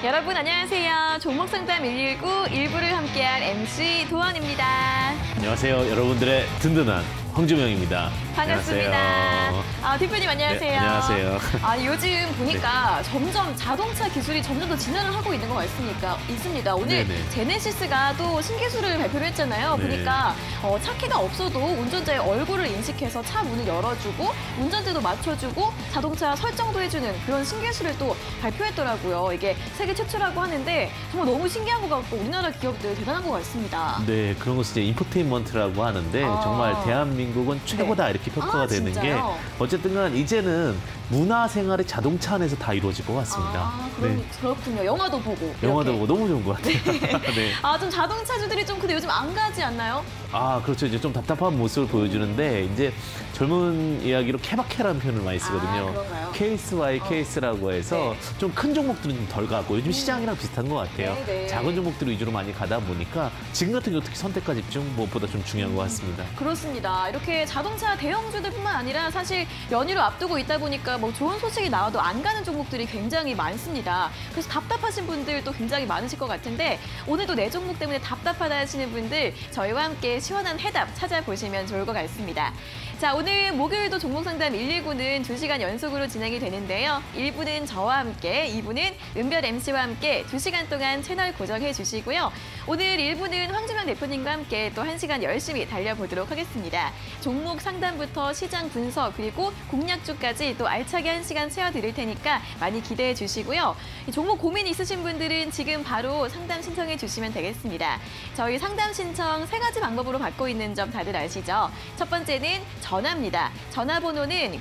여러분 안녕하세요. 종목상담 119 1부를 함께할 MC 도원입니다. 안녕하세요. 여러분들의 든든한 황주명입니다. 반갑습니다. 안녕하세요. 대표님 안녕하세요. 네, 안녕하세요. 요즘 보니까 점점 자동차 기술이 점점 더 진화를 하고 있는 것 있습니다. 오늘 네네. 제네시스가 또 신기술을 발표를 했잖아요. 네. 보니까 차키가 없어도 운전자의 얼굴을 인식해서 차 문을 열어주고 운전대도 맞춰주고 자동차 설정도 해주는 그런 신기술을 또 발표했더라고요. 이게 세계 최초라고 하는데 정말 너무 신기한 것 같고 우리나라 기업들 대단한 것 같습니다. 네, 그런 것을 이제 인포테인먼트라고 하는데 정말 대한민국은 최고다 이렇게 평가가 되는 진짜요? 게 어쨌든 간 이제는 문화생활이 자동차 안에서 다 이루어질 것 같습니다. 그렇군요. 영화도 보고. 영화도 이렇게. 보고 너무 좋은 것 같아요. 네. 좀 자동차주들이 좀 근데 요즘 안 가지 않나요? 그렇죠. 이제 좀 답답한 모습을 보여주는데 이제 젊은 이야기로 케바케라는 표현을 많이 쓰거든요. 그런가요? 케이스 바이 케이스라고 해서 좀 큰 종목들은 좀 덜 가고 요즘 시장이랑 비슷한 것 같아요. 네네. 작은 종목들 위주로 많이 가다 보니까 지금 같은 경우 특히 선택과 집중 무엇보다 좀 중요한 것 같습니다. 그렇습니다. 이렇게 자동차 대형주들뿐만 아니라 사실 연휴를 앞두고 있다 보니까 뭐 좋은 소식이 나와도 안 가는 종목들이 굉장히 많습니다. 그래서 답답하신 분들도 굉장히 많으실 것 같은데 오늘도 내 종목 때문에 답답하다 하시는 분들 저희와 함께 시원한 해답 찾아보시면 좋을 것 같습니다. 자, 오늘 목요일도 종목상담 119는 2시간 연속으로 진행이 되는데요. 1부는 저와 함께, 2부는 은별 MC와 함께 2시간 동안 채널 고정해 주시고요. 오늘 1부는 황주명 대표님과 함께 또 1시간 열심히 달려보도록 하겠습니다. 종목 상담부터 시장 분석 그리고 공략주까지 또 알차게 1시간 채워드릴 테니까 많이 기대해 주시고요. 종목 고민 있으신 분들은 지금 바로 상담 신청해 주시면 되겠습니다. 저희 상담 신청 3가지 방법으로 받고 있는 점 다들 아시죠? 첫 번째는 전화입니다. 전화번호는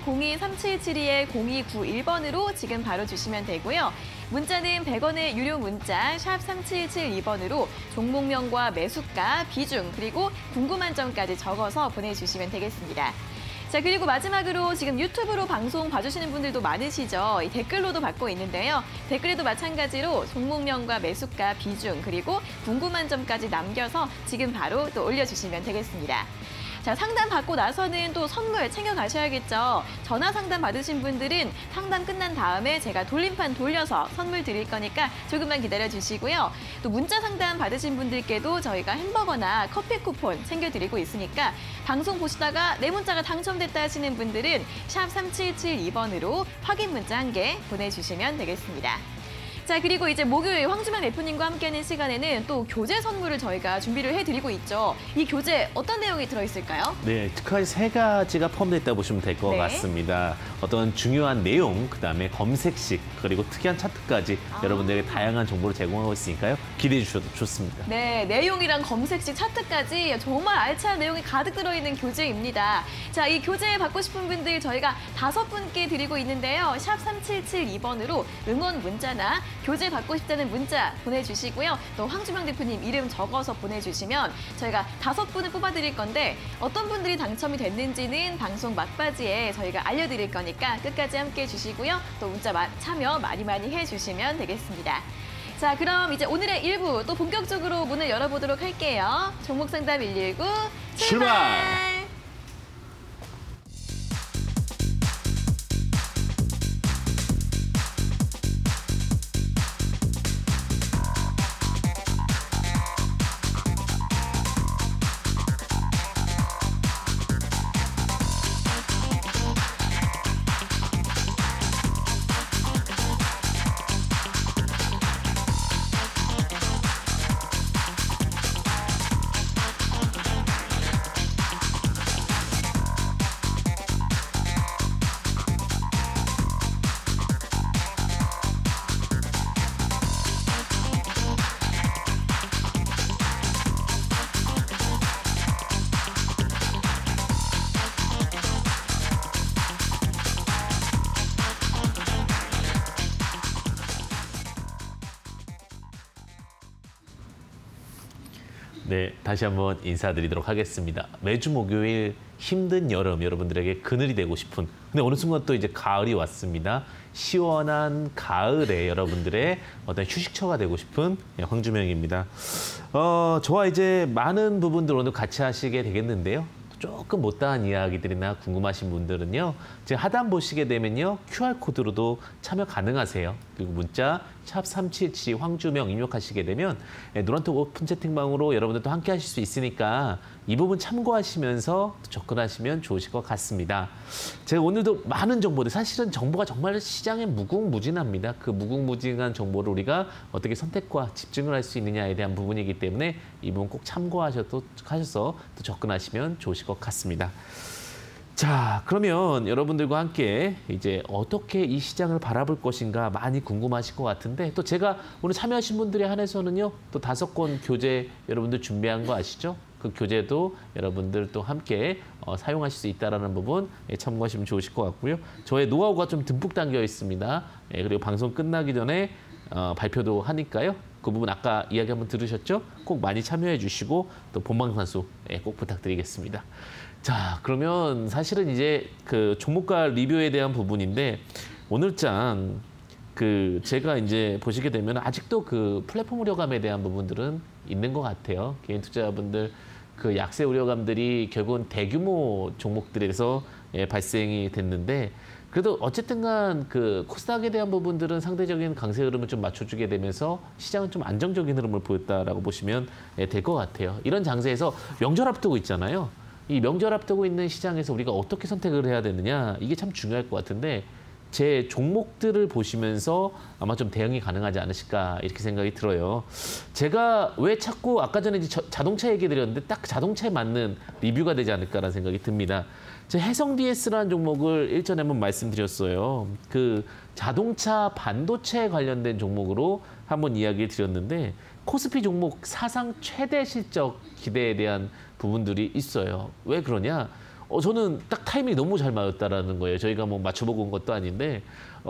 02-3772-0291번으로 지금 바로 주시면 되고요. 문자는 100원의 유료 문자 샵 3772번으로 종목명과 매수가, 비중, 그리고 궁금한 점까지 적어서 보내주시면 되겠습니다. 자, 그리고 마지막으로 지금 유튜브로 방송 봐주시는 분들도 많으시죠? 이 댓글로도 받고 있는데요. 댓글에도 마찬가지로 종목명과 매수가, 비중, 그리고 궁금한 점까지 남겨서 지금 바로 또 올려주시면 되겠습니다. 자, 상담 받고 나서는 또 선물 챙겨가셔야겠죠. 전화 상담 받으신 분들은 상담 끝난 다음에 제가 돌림판 돌려서 선물 드릴 거니까 조금만 기다려주시고요. 또 문자 상담 받으신 분들께도 저희가 햄버거나 커피 쿠폰 챙겨드리고 있으니까 방송 보시다가 내 문자가 당첨됐다 하시는 분들은 샵 3772번으로 확인 문자 1개 보내주시면 되겠습니다. 자, 그리고 이제 목요일 황주명 대표님과 함께하는 시간에는 또 교재 선물을 저희가 준비를 해드리고 있죠. 이 교재 어떤 내용이 들어있을까요? 네, 특히 3가지가 포함되어 있다고 보시면 될 것 같습니다. 어떤 중요한 내용, 그다음에 검색식, 그리고 특이한 차트까지 여러분들에게 다양한 정보를 제공하고 있으니까요. 기대해 주셔도 좋습니다. 네, 내용이랑 검색식, 차트까지 정말 알찬 내용이 가득 들어있는 교재입니다. 자, 이 교재 받고 싶은 분들 저희가 5분께 드리고 있는데요. 샵 3772번으로 응원 문자나 교재 받고 싶다는 문자 보내주시고요. 또 황주명 대표님 이름 적어서 보내주시면 저희가 5분을 뽑아드릴 건데 어떤 분들이 당첨이 됐는지는 방송 막바지에 저희가 알려드릴 거니까 끝까지 함께해 주시고요. 또 문자 참여 많이 해주시면 되겠습니다. 자, 그럼 이제 오늘의 1부 또 본격적으로 문을 열어보도록 할게요. 종목상담 119 출발! 네, 다시 한번 인사드리도록 하겠습니다. 매주 목요일 힘든 여름 여러분들에게 그늘이 되고 싶은, 근데 어느 순간 또 이제 가을이 왔습니다. 시원한 가을에 여러분들의 어떤 휴식처가 되고 싶은 황주명입니다. 저와 이제 많은 부분들 오늘 같이 하시게 되겠는데요. 조금 못다한 이야기들이나 궁금하신 분들은요. 지금 하단 보시게 되면요. QR코드로도 참여 가능하세요. 그리고 문자 샵 3772 황주명 입력하시게 되면 노란톡 오픈 채팅방으로 여러분들도 함께 하실 수 있으니까 이 부분 참고하시면서 접근하시면 좋으실 것 같습니다. 제가 오늘도 많은 정보들, 사실은 정보가 정말 시장에 무궁무진합니다. 그 무궁무진한 정보를 우리가 어떻게 선택과 집중을 할 수 있느냐에 대한 부분이기 때문에 이 부분 꼭 참고하셔서 또 접근하시면 좋으실 것 같습니다. 자, 그러면 여러분들과 함께 이제 어떻게 이 시장을 바라볼 것인가 많이 궁금하실 것 같은데, 또 제가 오늘 참여하신 분들에 한해서는요, 또 5권 교재 여러분들 준비한 거 아시죠? 그 교재도 여러분들 또 함께 사용하실 수 있다는 부분 참고하시면 좋으실 것 같고요. 저의 노하우가 좀 듬뿍 담겨 있습니다. 그리고 방송 끝나기 전에 발표도 하니까요. 그 부분 아까 이야기 한번 들으셨죠? 꼭 많이 참여해 주시고 또 본방사수 꼭 부탁드리겠습니다. 자, 그러면 사실은 이제 그 종목가 리뷰에 대한 부분인데, 오늘장 제가 이제 보시게 되면 아직도 그 플랫폼 우려감에 대한 부분들은 있는 것 같아요. 개인 투자자분들 그 약세 우려감들이 결국은 대규모 종목들에서 발생이 됐는데, 그래도 어쨌든간 그 코스닥에 대한 부분들은 상대적인 강세 흐름을 좀 맞춰주게 되면서 시장은 좀 안정적인 흐름을 보였다라고 보시면 될 것 같아요. 이런 장세에서 명절 앞두고 있잖아요. 이 명절 앞두고 있는 시장에서 우리가 어떻게 선택을 해야 되느냐, 이게 참 중요할 것 같은데, 제 종목들을 보시면서 아마 좀 대응이 가능하지 않으실까 이렇게 생각이 들어요. 제가 왜 자꾸 아까 전에 이제 자동차 얘기 드렸는데 딱 자동차에 맞는 리뷰가 되지 않을까라는 생각이 듭니다. 제가 해성 DS라는 종목을 일전에 한번 말씀드렸어요. 그 자동차 반도체 관련된 종목으로 한번 이야기를 드렸는데, 코스피 종목 사상 최대 실적 기대에 대한 부분들이 있어요. 왜 그러냐? 저는 딱 타이밍이 너무 잘 맞았다라는 거예요. 저희가 뭐 맞춰보고 온 것도 아닌데,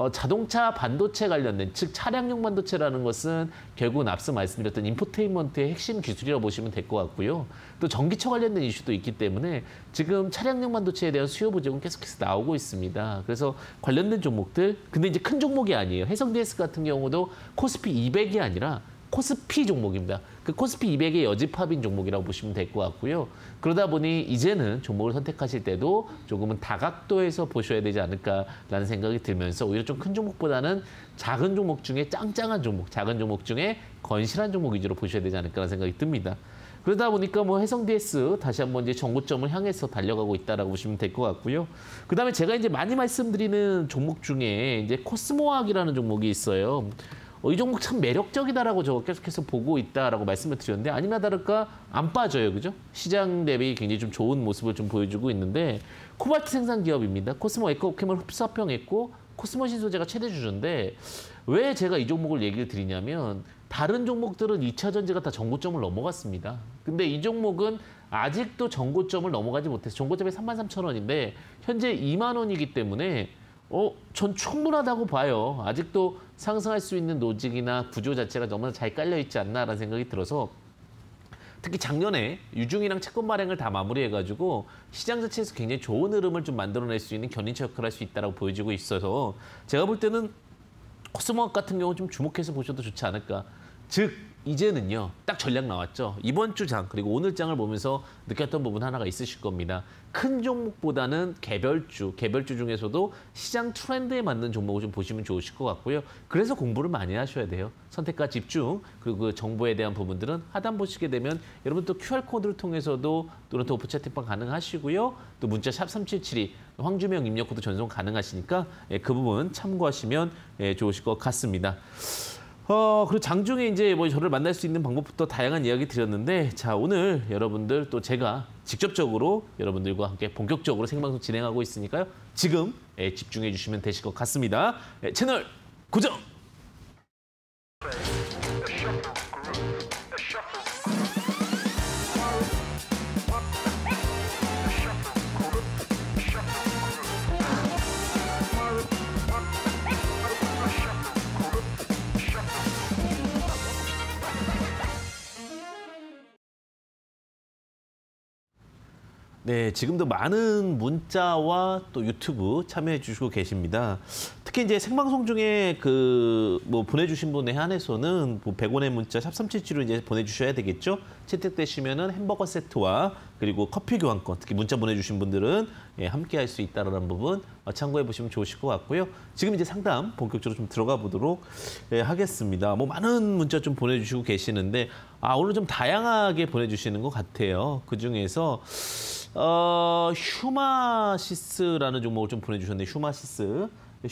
자동차 반도체 관련된, 즉 차량용 반도체라는 것은 결국은 앞서 말씀드렸던 인포테인먼트의 핵심 기술이라고 보시면 될 것 같고요. 또 전기차 관련된 이슈도 있기 때문에 지금 차량용 반도체에 대한 수요 부족은 계속해서 나오고 있습니다. 그래서 관련된 종목들, 근데 이제 큰 종목이 아니에요. 해성 DS 같은 경우도 코스피 200이 아니라 코스피 종목입니다. 그 코스피 200의 여집합인 종목이라고 보시면 될 것 같고요. 그러다 보니 이제는 종목을 선택하실 때도 조금은 다각도에서 보셔야 되지 않을까라는 생각이 들면서, 오히려 좀 큰 종목보다는 작은 종목 중에 짱짱한 종목, 작은 종목 중에 건실한 종목 위주로 보셔야 되지 않을까라는 생각이 듭니다. 그러다 보니까 뭐 해성 DS 다시 한번 이제 정고점을 향해서 달려가고 있다라고 보시면 될 것 같고요. 그다음에 제가 이제 많이 말씀드리는 종목 중에 이제 코스모학이라는 종목이 있어요. 이 종목 참 매력적이다라고 저 계속해서 보고 있다라고 말씀을 드렸는데, 아니나 다를까 안 빠져요, 그죠? 시장 대비 굉장히 좀 좋은 모습을 좀 보여주고 있는데, 코발트 생산 기업입니다. 코스모 에코케미컬 흡수 합병했고 코스모 신소재가 최대 주주인데, 왜 제가 이 종목을 얘기를 드리냐면, 다른 종목들은 2차 전지가 다 전고점을 넘어갔습니다. 근데 이 종목은 아직도 전고점을 넘어가지 못해서 전고점이 33,000원인데 현재 2만 원이기 때문에 전 충분하다고 봐요. 아직도 상승할 수 있는 노직이나 구조 자체가 너무나 잘 깔려 있지 않나라는 생각이 들어서, 특히 작년에 유중이랑 채권 발행을 다 마무리해가지고 시장 자체에서 굉장히 좋은 흐름을 좀 만들어낼 수 있는 견인차 역할을 할 수 있다고 보여지고 있어서, 제가 볼 때는 코스모학 같은 경우 좀 주목해서 보셔도 좋지 않을까. 즉 이제는요, 딱 전략 나왔죠. 이번 주 장 그리고 오늘 장을 보면서 느꼈던 부분 하나가 있으실 겁니다. 큰 종목보다는 개별주 중에서도 시장 트렌드에 맞는 종목을 좀 보시면 좋으실 것 같고요. 그래서 공부를 많이 하셔야 돼요. 선택과 집중, 그리고 그 정보에 대한 부분들은 하단 보시게 되면 여러분 또 QR코드를 통해서도 또는 또 오프 채팅방 가능하시고요. 또 문자 샵 3772 황주명 입력 코드 전송 가능하시니까 그 부분 참고하시면 좋으실 것 같습니다. 그리고 장중에 이제 뭐 저를 만날 수 있는 방법부터 다양한 이야기 드렸는데, 자, 오늘 여러분들 또 제가 직접적으로 여러분들과 함께 본격적으로 생방송 진행하고 있으니까요. 지금 집중해 주시면 되실 것 같습니다. 채널 고정! 네, 지금도 많은 문자와 또 유튜브 참여해 주시고 계십니다. 특히 이제 생방송 중에 뭐 보내주신 분에 한해서는 뭐 100원의 문자 샵377로 이제 보내주셔야 되겠죠. 채택되시면은 햄버거 세트와 그리고 커피 교환권, 특히 문자 보내주신 분들은 함께 할 수 있다는 부분 참고해 보시면 좋으실 것 같고요. 지금 이제 상담 본격적으로 좀 들어가 보도록 하겠습니다. 뭐 많은 문자 좀 보내주시고 계시는데 오늘 좀 다양하게 보내주시는 것 같아요. 그 중에서 휴마시스라는 종목을 좀 보내주셨는데 휴마시스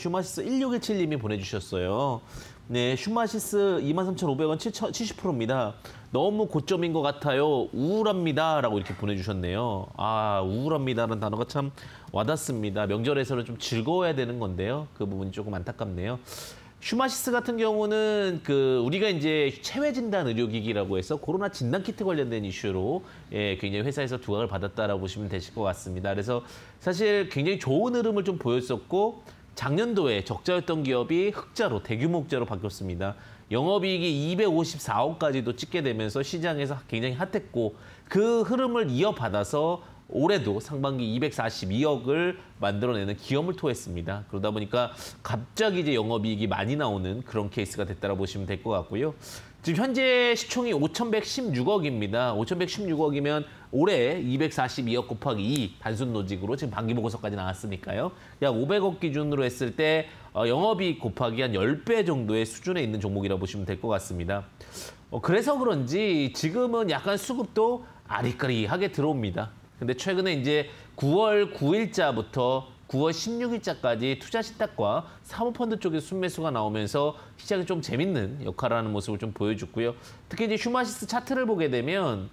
1617님이 보내주셨어요. 네, 휴마시스 23,500원 70%입니다. 너무 고점인 것 같아요. 우울합니다. 라고 이렇게 보내주셨네요. 우울합니다라는 단어가 참 와닿습니다. 명절에서는 좀 즐거워야 되는 건데요. 그 부분이 조금 안타깝네요. 휴마시스 같은 경우는 우리가 이제 체외 진단 의료기기라고 해서 코로나 진단 키트 관련된 이슈로 굉장히 회사에서 두각을 받았다라고 보시면 되실 것 같습니다. 그래서 사실 굉장히 좋은 흐름을 좀 보였었고 작년도에 적자였던 기업이 흑자로 대규모 흑자로 바뀌었습니다. 영업이익이 254억까지도 찍게 되면서 시장에서 굉장히 핫했고 그 흐름을 이어받아서 올해도 상반기 242억을 만들어내는 기염을 토했습니다. 그러다 보니까 갑자기 이제 영업이익이 많이 나오는 그런 케이스가 됐다고 보시면 될 것 같고요. 지금 현재 시총이 5,116억입니다. 5,116억이면 올해 242억 곱하기 2 단순 로직으로 지금 반기보고서까지 나왔으니까요. 약 500억 기준으로 했을 때 영업이익 곱하기 한 10배 정도의 수준에 있는 종목이라고 보시면 될 것 같습니다. 그래서 그런지 지금은 약간 수급도 아리까리하게 들어옵니다. 근데 최근에 이제 9월 9일자부터 9월 16일자까지 투자 신탁과 사모펀드 쪽에서 순매수가 나오면서 시장이 좀 재밌는 역할을 하는 모습을 좀 보여줬고요. 특히 이제 휴마시스 차트를 보게 되면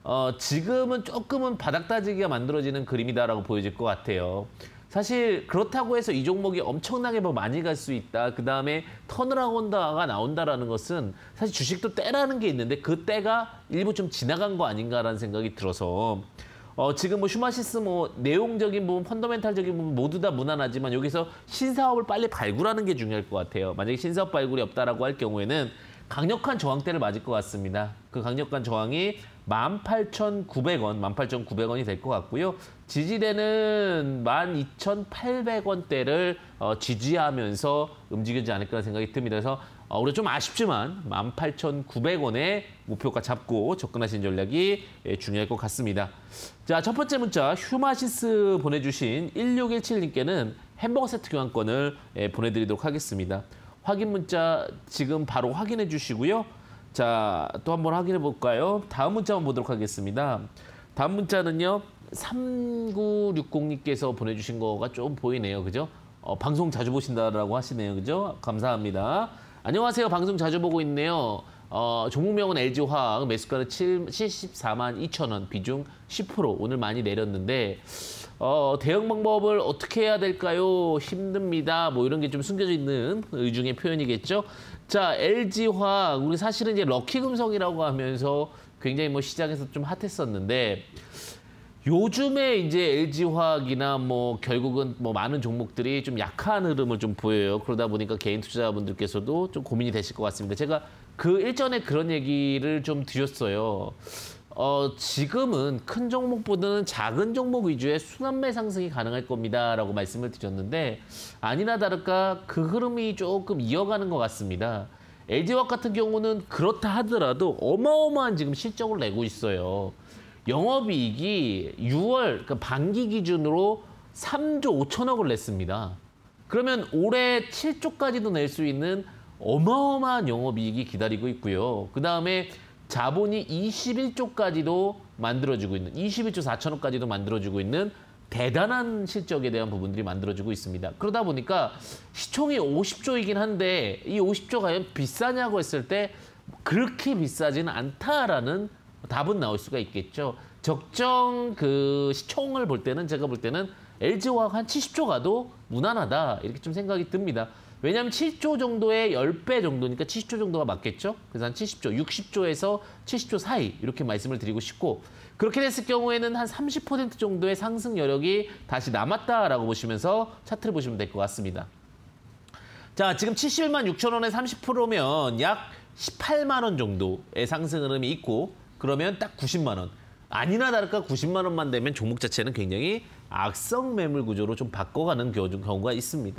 지금은 조금은 바닥 다지기가 만들어지는 그림이다라고 보여질 것 같아요. 사실 그렇다고 해서 이 종목이 엄청나게 뭐 많이 갈 수 있다. 그다음에 턴어라운드가 나온다라는 것은 사실 주식도 때라는 게 있는데 그 때가 일부 좀 지나간 거 아닌가라는 생각이 들어서 지금 뭐 휴마시스 뭐 내용적인 부분, 펀더멘탈적인 부분 모두 다 무난하지만 여기서 신사업을 빨리 발굴하는 게 중요할 것 같아요. 만약에 신사업 발굴이 없다라고 할 경우에는 강력한 저항대를 맞을 것 같습니다. 그 강력한 저항이 18,900원, 18,900원이 될 것 같고요. 지지대는 12,800원대를 지지하면서 움직이지 않을까 생각이 듭니다. 그래서 우리가 좀 아쉽지만 18,900원의 목표가 잡고 접근하신 전략이 중요할 것 같습니다. 자, 첫 번째 문자 휴마시스 보내주신 1617님께는 햄버거 세트 교환권을 보내드리도록 하겠습니다. 확인 문자 지금 바로 확인해 주시고요. 자, 또 한번 확인해 볼까요? 다음 문자 한번 보도록 하겠습니다. 다음 문자는요. 3960님께서 보내주신 거가 좀 보이네요. 그죠? 방송 자주 보신다라고 하시네요. 그죠? 감사합니다. 안녕하세요. 방송 자주 보고 있네요. 종목명은 LG화학, 매수가는 74만 2천원, 비중 10%. 오늘 많이 내렸는데 대응 방법을 어떻게 해야 될까요? 힘듭니다. 뭐 이런 게 좀 숨겨져 있는 의중의 표현이겠죠. 자, LG화학, 우리 사실은 이제 럭키금속이라고 하면서 굉장히 뭐 시장에서 좀 핫했었는데 요즘에 이제 LG화학이나 뭐 결국은 뭐 많은 종목들이 좀 약한 흐름을 좀 보여요. 그러다 보니까 개인 투자자분들께서도 좀 고민이 되실 것 같습니다. 제가 그 일전에 그런 얘기를 좀 드렸어요. 지금은 큰 종목보다는 작은 종목 위주의 순환매 상승이 가능할 겁니다라고 말씀을 드렸는데 아니나 다를까 그 흐름이 조금 이어가는 것 같습니다. LG화학 같은 경우는 그렇다 하더라도 어마어마한 지금 실적을 내고 있어요. 영업이익이 6월 그러니까 반기 기준으로 3조 5천억을 냈습니다. 그러면 올해 7조까지도 낼 수 있는 어마어마한 영업이익이 기다리고 있고요. 그다음에 자본이 21조까지도 만들어지고 있는 21조 4천억까지도 만들어지고 있는 대단한 실적에 대한 부분들이 만들어지고 있습니다. 그러다 보니까 시총이 50조이긴 한데 이 50조 과연 비싸냐고 했을 때 그렇게 비싸지는 않다라는 답은 나올 수가 있겠죠. 적정 그 시총을 볼 때는 제가 볼 때는 LG화학 한 70조 가도 무난하다 이렇게 좀 생각이 듭니다. 왜냐하면 7조 정도의 10배 정도니까 70조 정도가 맞겠죠. 그래서 한 70조, 60조에서 70조 사이 이렇게 말씀을 드리고 싶고 그렇게 됐을 경우에는 한 30% 정도의 상승 여력이 다시 남았다라고 보시면서 차트를 보시면 될 것 같습니다. 자, 지금 71만 6천 원에 30%면 약 18만 원 정도의 상승 흐름이 있고 그러면 딱 90만 원. 아니나 다를까 90만 원만 되면 종목 자체는 굉장히 악성 매물 구조로 좀 바꿔가는 경우가 있습니다.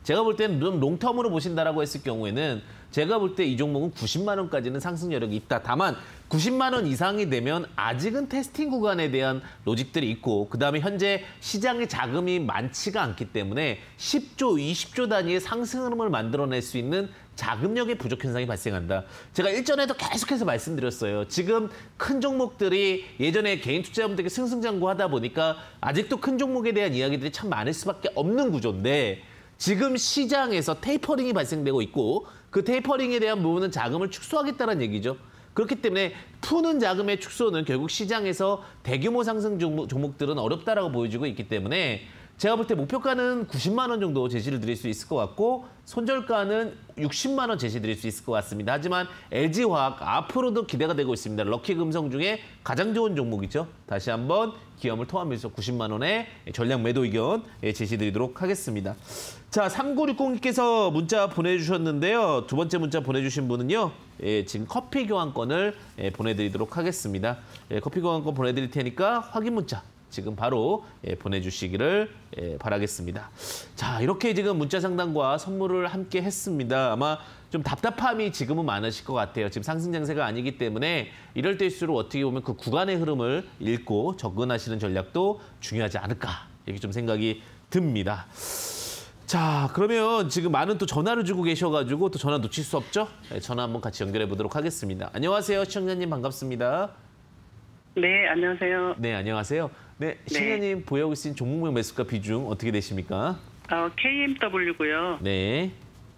제가 볼 때는 좀 롱텀으로 보신다라고 했을 경우에는 제가 볼 때 이 종목은 90만 원까지는 상승 여력이 있다. 다만 90만 원 이상이 되면 아직은 테스팅 구간에 대한 로직들이 있고 그다음에 현재 시장의 자금이 많지가 않기 때문에 10조, 20조 단위의 상승 흐름을 만들어낼 수 있는 자금력의 부족 현상이 발생한다. 제가 일전에도 계속해서 말씀드렸어요. 지금 큰 종목들이 예전에 개인 투자자분들에게 승승장구하다 보니까 아직도 큰 종목에 대한 이야기들이 참 많을 수밖에 없는 구조인데 지금 시장에서 테이퍼링이 발생되고 있고 그 테이퍼링에 대한 부분은 자금을 축소하겠다는 얘기죠. 그렇기 때문에 푸는 자금의 축소는 결국 시장에서 대규모 상승 종목들은 어렵다라고 보여지고 있기 때문에 제가 볼 때 목표가는 90만 원 정도 제시를 드릴 수 있을 것 같고 손절가는 60만 원 제시 드릴 수 있을 것 같습니다. 하지만 LG화학 앞으로도 기대가 되고 있습니다. 럭키금성 중에 가장 좋은 종목이죠. 다시 한번 기염을 통하면서 90만 원의 전략 매도 의견 제시 드리도록 하겠습니다. 자, 3960님께서 문자 보내주셨는데요. 두 번째 문자 보내주신 분은요. 지금 커피 교환권을 보내드리도록 하겠습니다. 커피 교환권 보내드릴 테니까 확인 문자 지금 바로 보내주시기를 바라겠습니다. 자, 이렇게 지금 문자 상담과 선물을 함께 했습니다. 아마 좀 답답함이 지금은 많으실 것 같아요. 지금 상승 장세가 아니기 때문에 이럴 때일수록 어떻게 보면 그 구간의 흐름을 읽고 접근하시는 전략도 중요하지 않을까 이렇게 좀 생각이 듭니다. 자, 그러면 지금 많은 또 전화를 주고 계셔가지고 또 전화 놓칠 수 없죠? 전화 한번 같이 연결해 보도록 하겠습니다. 안녕하세요, 시청자님 반갑습니다. 네, 안녕하세요. 네, 안녕하세요. 네, 시청자님 보유하고 있으신 종목명 매수가 비중 어떻게 되십니까? KMW고요. 네.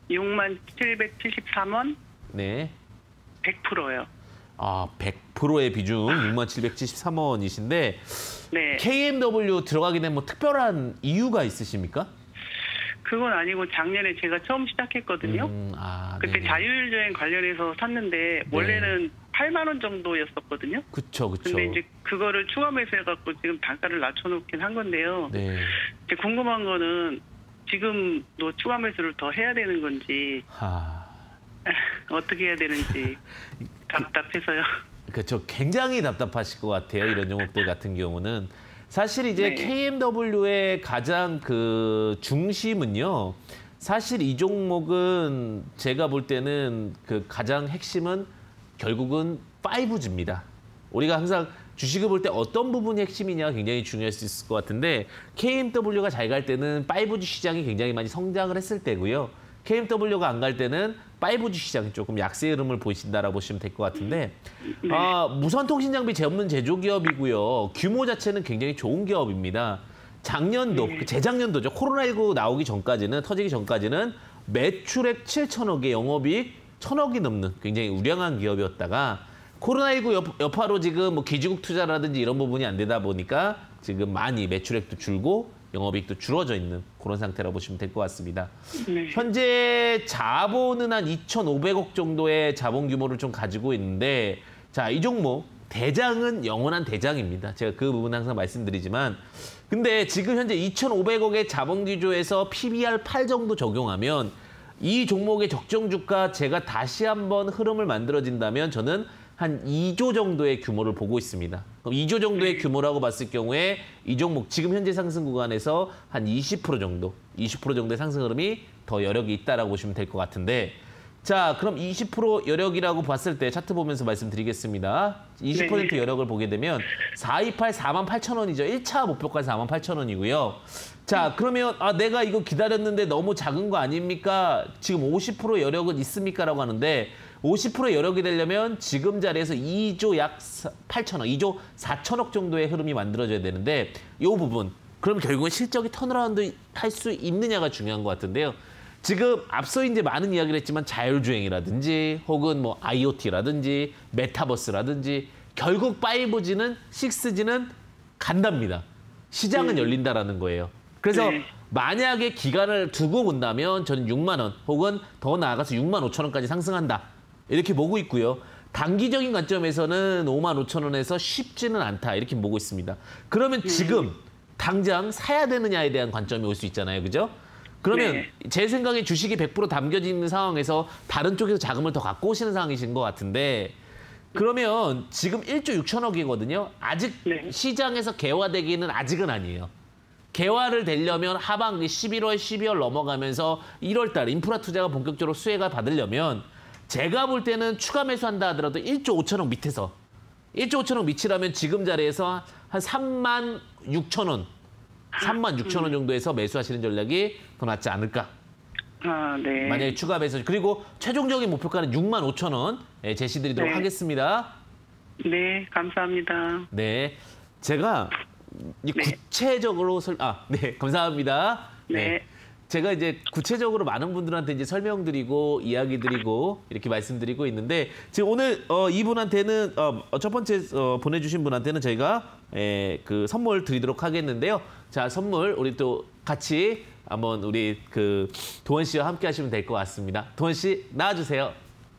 6773원. 네. 100%요. 아, 100%의 비중 6773원이신데 네. KMW 들어가게 된 뭐 특별한 이유가 있으십니까? 그건 아니고 작년에 제가 처음 시작했거든요. 그때 네네. 자율주행 관련해서 샀는데 원래는 8만 원 정도였었거든요. 그쵸. 근데 이제 그거를 추가 매수해갖고 지금 단가를 낮춰놓긴 한 건데요. 네. 이제 궁금한 거는 지금도 추가 매수를 더 해야 되는 건지 어떻게 해야 되는지 답답해서요. 그렇죠. 굉장히 답답하실 것 같아요. 이런 종목들 같은 경우는. 사실 이제 네. KMW의 가장 그 중심은요. 사실 이 종목은 제가 볼 때는 그 가장 핵심은 결국은 5G입니다. 우리가 항상 주식을 볼 때 어떤 부분이 핵심이냐가 굉장히 중요할 수 있을 것 같은데 KMW가 잘 갈 때는 5G 시장이 굉장히 많이 성장을 했을 때고요. KMW가 안 갈 때는 5G 시장이 조금 약세 흐름을 보이신다라고 보시면 될 것 같은데 무선통신 장비 전문 제조기업이고요. 규모 자체는 굉장히 좋은 기업입니다. 작년도, 재작년도죠. 코로나19 나오기 전까지는, 터지기 전까지는 매출액 7천억에 영업이익 1,000억이 넘는 굉장히 우량한 기업이었다가 코로나19 여파로 지금 뭐 기지국 투자라든지 이런 부분이 안 되다 보니까 지금 많이 매출액도 줄고 영업이익도 줄어져 있는 그런 상태라고 보시면 될 것 같습니다. 네. 현재 자본은 한 2,500억 정도의 자본 규모를 좀 가지고 있는데 자, 이 종목 대장은 영원한 대장입니다. 제가 그 부분 항상 말씀드리지만 근데 지금 현재 2,500억의 자본 기조에서 PBR 8 정도 적용하면 이 종목의 적정 주가 제가 다시 한번 흐름을 만들어진다면 저는 한 2조 정도의 규모를 보고 있습니다. 그럼 2조 정도의 규모라고 봤을 경우에 이 종목 지금 현재 상승 구간에서 한 20% 정도, 20% 정도의 상승 흐름이 더 여력이 있다라고 보시면 될 것 같은데 자, 그럼 20% 여력이라고 봤을 때 차트 보면서 말씀드리겠습니다. 20% 여력을 보게 되면 428 48,000원이죠. 1차 목표가 48,000원이고요. 자, 그러면 내가 이거 기다렸는데 너무 작은 거 아닙니까? 지금 50% 여력은 있습니까? 라고 하는데 50% 여력이 되려면 지금 자리에서 2조 약 8천억, 2조 4천억 정도의 흐름이 만들어져야 되는데 이 부분, 그럼 결국은 실적이 턴어라운드 할 수 있느냐가 중요한 것 같은데요. 지금 앞서 이제 많은 이야기를 했지만 자율주행이라든지 혹은 뭐 IoT라든지 메타버스라든지 결국 5G는 6G는 간답니다. 시장은 열린다라는 거예요. 그래서 만약에 기간을 두고 본다면 저는 6만 원 혹은 더 나아가서 6만 5천 원까지 상승한다. 이렇게 보고 있고요. 단기적인 관점에서는 5만 5천 원에서 쉽지는 않다. 이렇게 보고 있습니다. 그러면 지금 당장 사야 되느냐에 대한 관점이 올 수 있잖아요. 그죠? 그러면 제 생각에 주식이 100% 담겨져 있는 상황에서 다른 쪽에서 자금을 더 갖고 오시는 상황이신 것 같은데 그러면 지금 1조 6천억이거든요. 아직 시장에서 개화되기는 아직은 아니에요. 개화를 되려면 하반기 11월, 12월 넘어가면서 1월 달 인프라 투자가 본격적으로 수혜가 받으려면 제가 볼 때는 추가 매수한다 하더라도 1조 5천억 밑에서 1조 5천억 밑이라면 지금 자리에서 한 3만 6천 원, 3만 6천 원 정도에서 매수하시는 전략이 더 낫지 않을까. 아, 네. 만약에 추가 매수. 그리고 최종적인 목표가는 6만 5천 원 제시드리도록 네. 하겠습니다. 네, 감사합니다. 네, 제가 구체적으로 네, 감사합니다. 네. 제가 이제 구체적으로 많은 분들한테 이제 설명드리고 이야기 드리고 이렇게 말씀드리고 있는데 지금 오늘 이분한테는 첫 번째 보내주신 분한테는 저희가 그 선물 드리도록 하겠는데요. 자, 선물 우리 또 같이 한번 우리 그 도원 씨와 함께 하시면 될 것 같습니다. 도원 씨 나와주세요.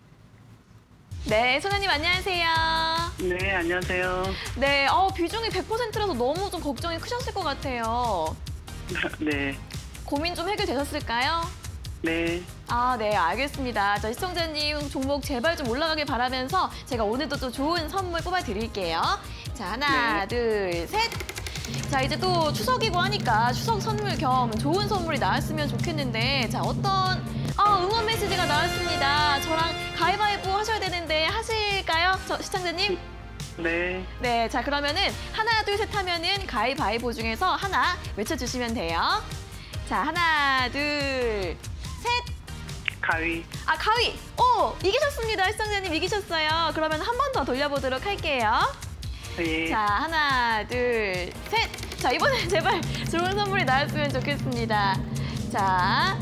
네, 소장님 안녕하세요. 네, 안녕하세요. 네, 비중이 100%라서 너무 좀 걱정이 크셨을 것 같아요. 네. 고민 좀 해결되셨을까요? 네. 아, 네, 알겠습니다. 자, 시청자님 종목 제발 좀 올라가길 바라면서 제가 오늘도 또 좋은 선물 뽑아드릴게요. 자, 하나, 둘, 셋. 자, 이제 또 추석이고 하니까 추석 선물 겸 좋은 선물이 나왔으면 좋겠는데 자, 어떤 응원 메시지가 나왔습니다. 저랑 가위바위보 하셔야 되는데 하실까요? 시청자님? 네. 네, 자, 그러면은 하나, 둘, 셋 하면은 가위바위보 중에서 하나 외쳐주시면 돼요. 자, 하나, 둘, 셋. 가위. 아, 가위! 오! 이기셨습니다. 시청자님 이기셨어요. 그러면 한 번 더 돌려보도록 할게요. 네. 자, 하나, 둘, 셋. 자, 이번엔 제발 좋은 선물이 나왔으면 좋겠습니다. 자.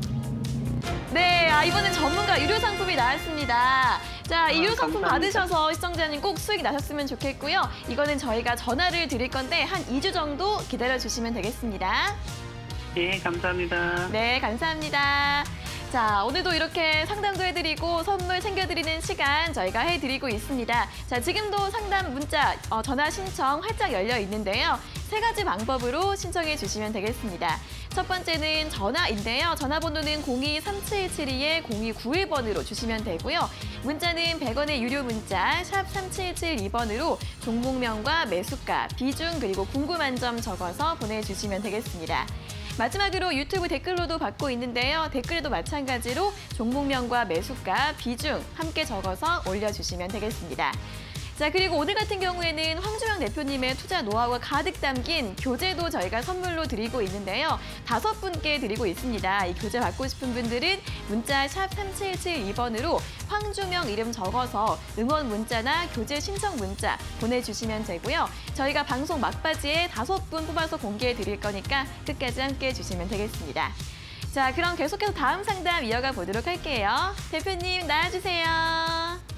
네, 이번엔 전문가 유료 상품이 나왔습니다. 자, 이 유료 상품 감사합니다. 받으셔서 시청자님 꼭 수익 나셨으면 좋겠고요. 이거는 저희가 전화를 드릴 건데 한 2주 정도 기다려주시면 되겠습니다. 예, 감사합니다. 네, 감사합니다. 자, 오늘도 이렇게 상담도 해드리고 선물 챙겨드리는 시간 저희가 해드리고 있습니다. 자, 지금도 상담 문자, 전화 신청 활짝 열려 있는데요. 3가지 방법으로 신청해 주시면 되겠습니다. 첫 번째는 전화인데요. 전화번호는 02-3772-0291번으로 주시면 되고요. 문자는 100원의 유료 문자 샵 3772번으로 종목명과 매수가, 비중 그리고 궁금한 점 적어서 보내주시면 되겠습니다. 마지막으로 유튜브 댓글로도 받고 있는데요. 댓글에도 마찬가지로 종목명과 매수가, 비중 함께 적어서 올려주시면 되겠습니다. 자, 그리고 오늘 같은 경우에는 황주영 대표님의 투자 노하우가 가득 담긴 교재도 저희가 선물로 드리고 있는데요. 5분께 드리고 있습니다. 이 교재 받고 싶은 분들은 문자 샵 3772번으로 황주명 이름 적어서 응원 문자나 교재 신청 문자 보내주시면 되고요. 저희가 방송 막바지에 5분 뽑아서 공개해 드릴 거니까 끝까지 함께 해주시면 되겠습니다. 자, 그럼 계속해서 다음 상담 이어가 보도록 할게요. 대표님 나와주세요.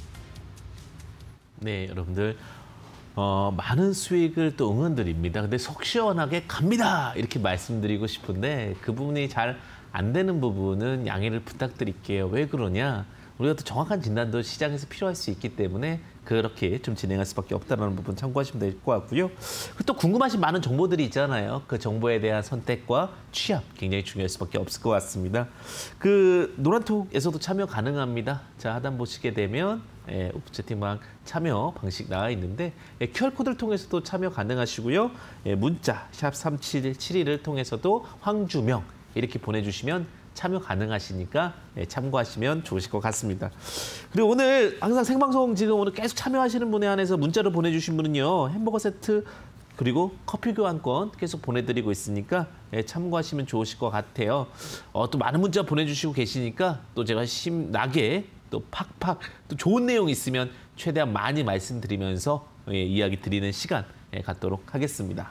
네, 여러분들 많은 수익을 또 응원드립니다. 근데 속 시원하게 갑니다 이렇게 말씀드리고 싶은데 그 부분이 잘 안 되는 부분은 양해를 부탁드릴게요. 왜 그러냐? 우리가 또 정확한 진단도 시장에서 필요할 수 있기 때문에 그렇게 좀 진행할 수밖에 없다는 부분 참고하시면 될 것 같고요. 또 궁금하신 많은 정보들이 있잖아요. 그 정보에 대한 선택과 취합 굉장히 중요할 수밖에 없을 것 같습니다. 그 노란톡에서도 참여 가능합니다. 자, 하단 보시게 되면 오픈 채팅방 참여 방식 나와 있는데 QR코드를 통해서도 참여 가능하시고요. 문자 샵 3772를 통해서도 황주명 이렇게 보내주시면 참여 가능하시니까 참고하시면 좋으실 것 같습니다. 그리고 오늘 항상 생방송 지금 오늘 계속 참여하시는 분에 한해서 문자로 보내주신 분은요. 햄버거 세트 그리고 커피 교환권 계속 보내드리고 있으니까 참고하시면 좋으실 것 같아요. 또 많은 문자 보내주시고 계시니까 또 제가 심나게 또 팍팍 또 좋은 내용 있으면 최대한 많이 말씀드리면서 이야기 드리는 시간 갖도록 하겠습니다.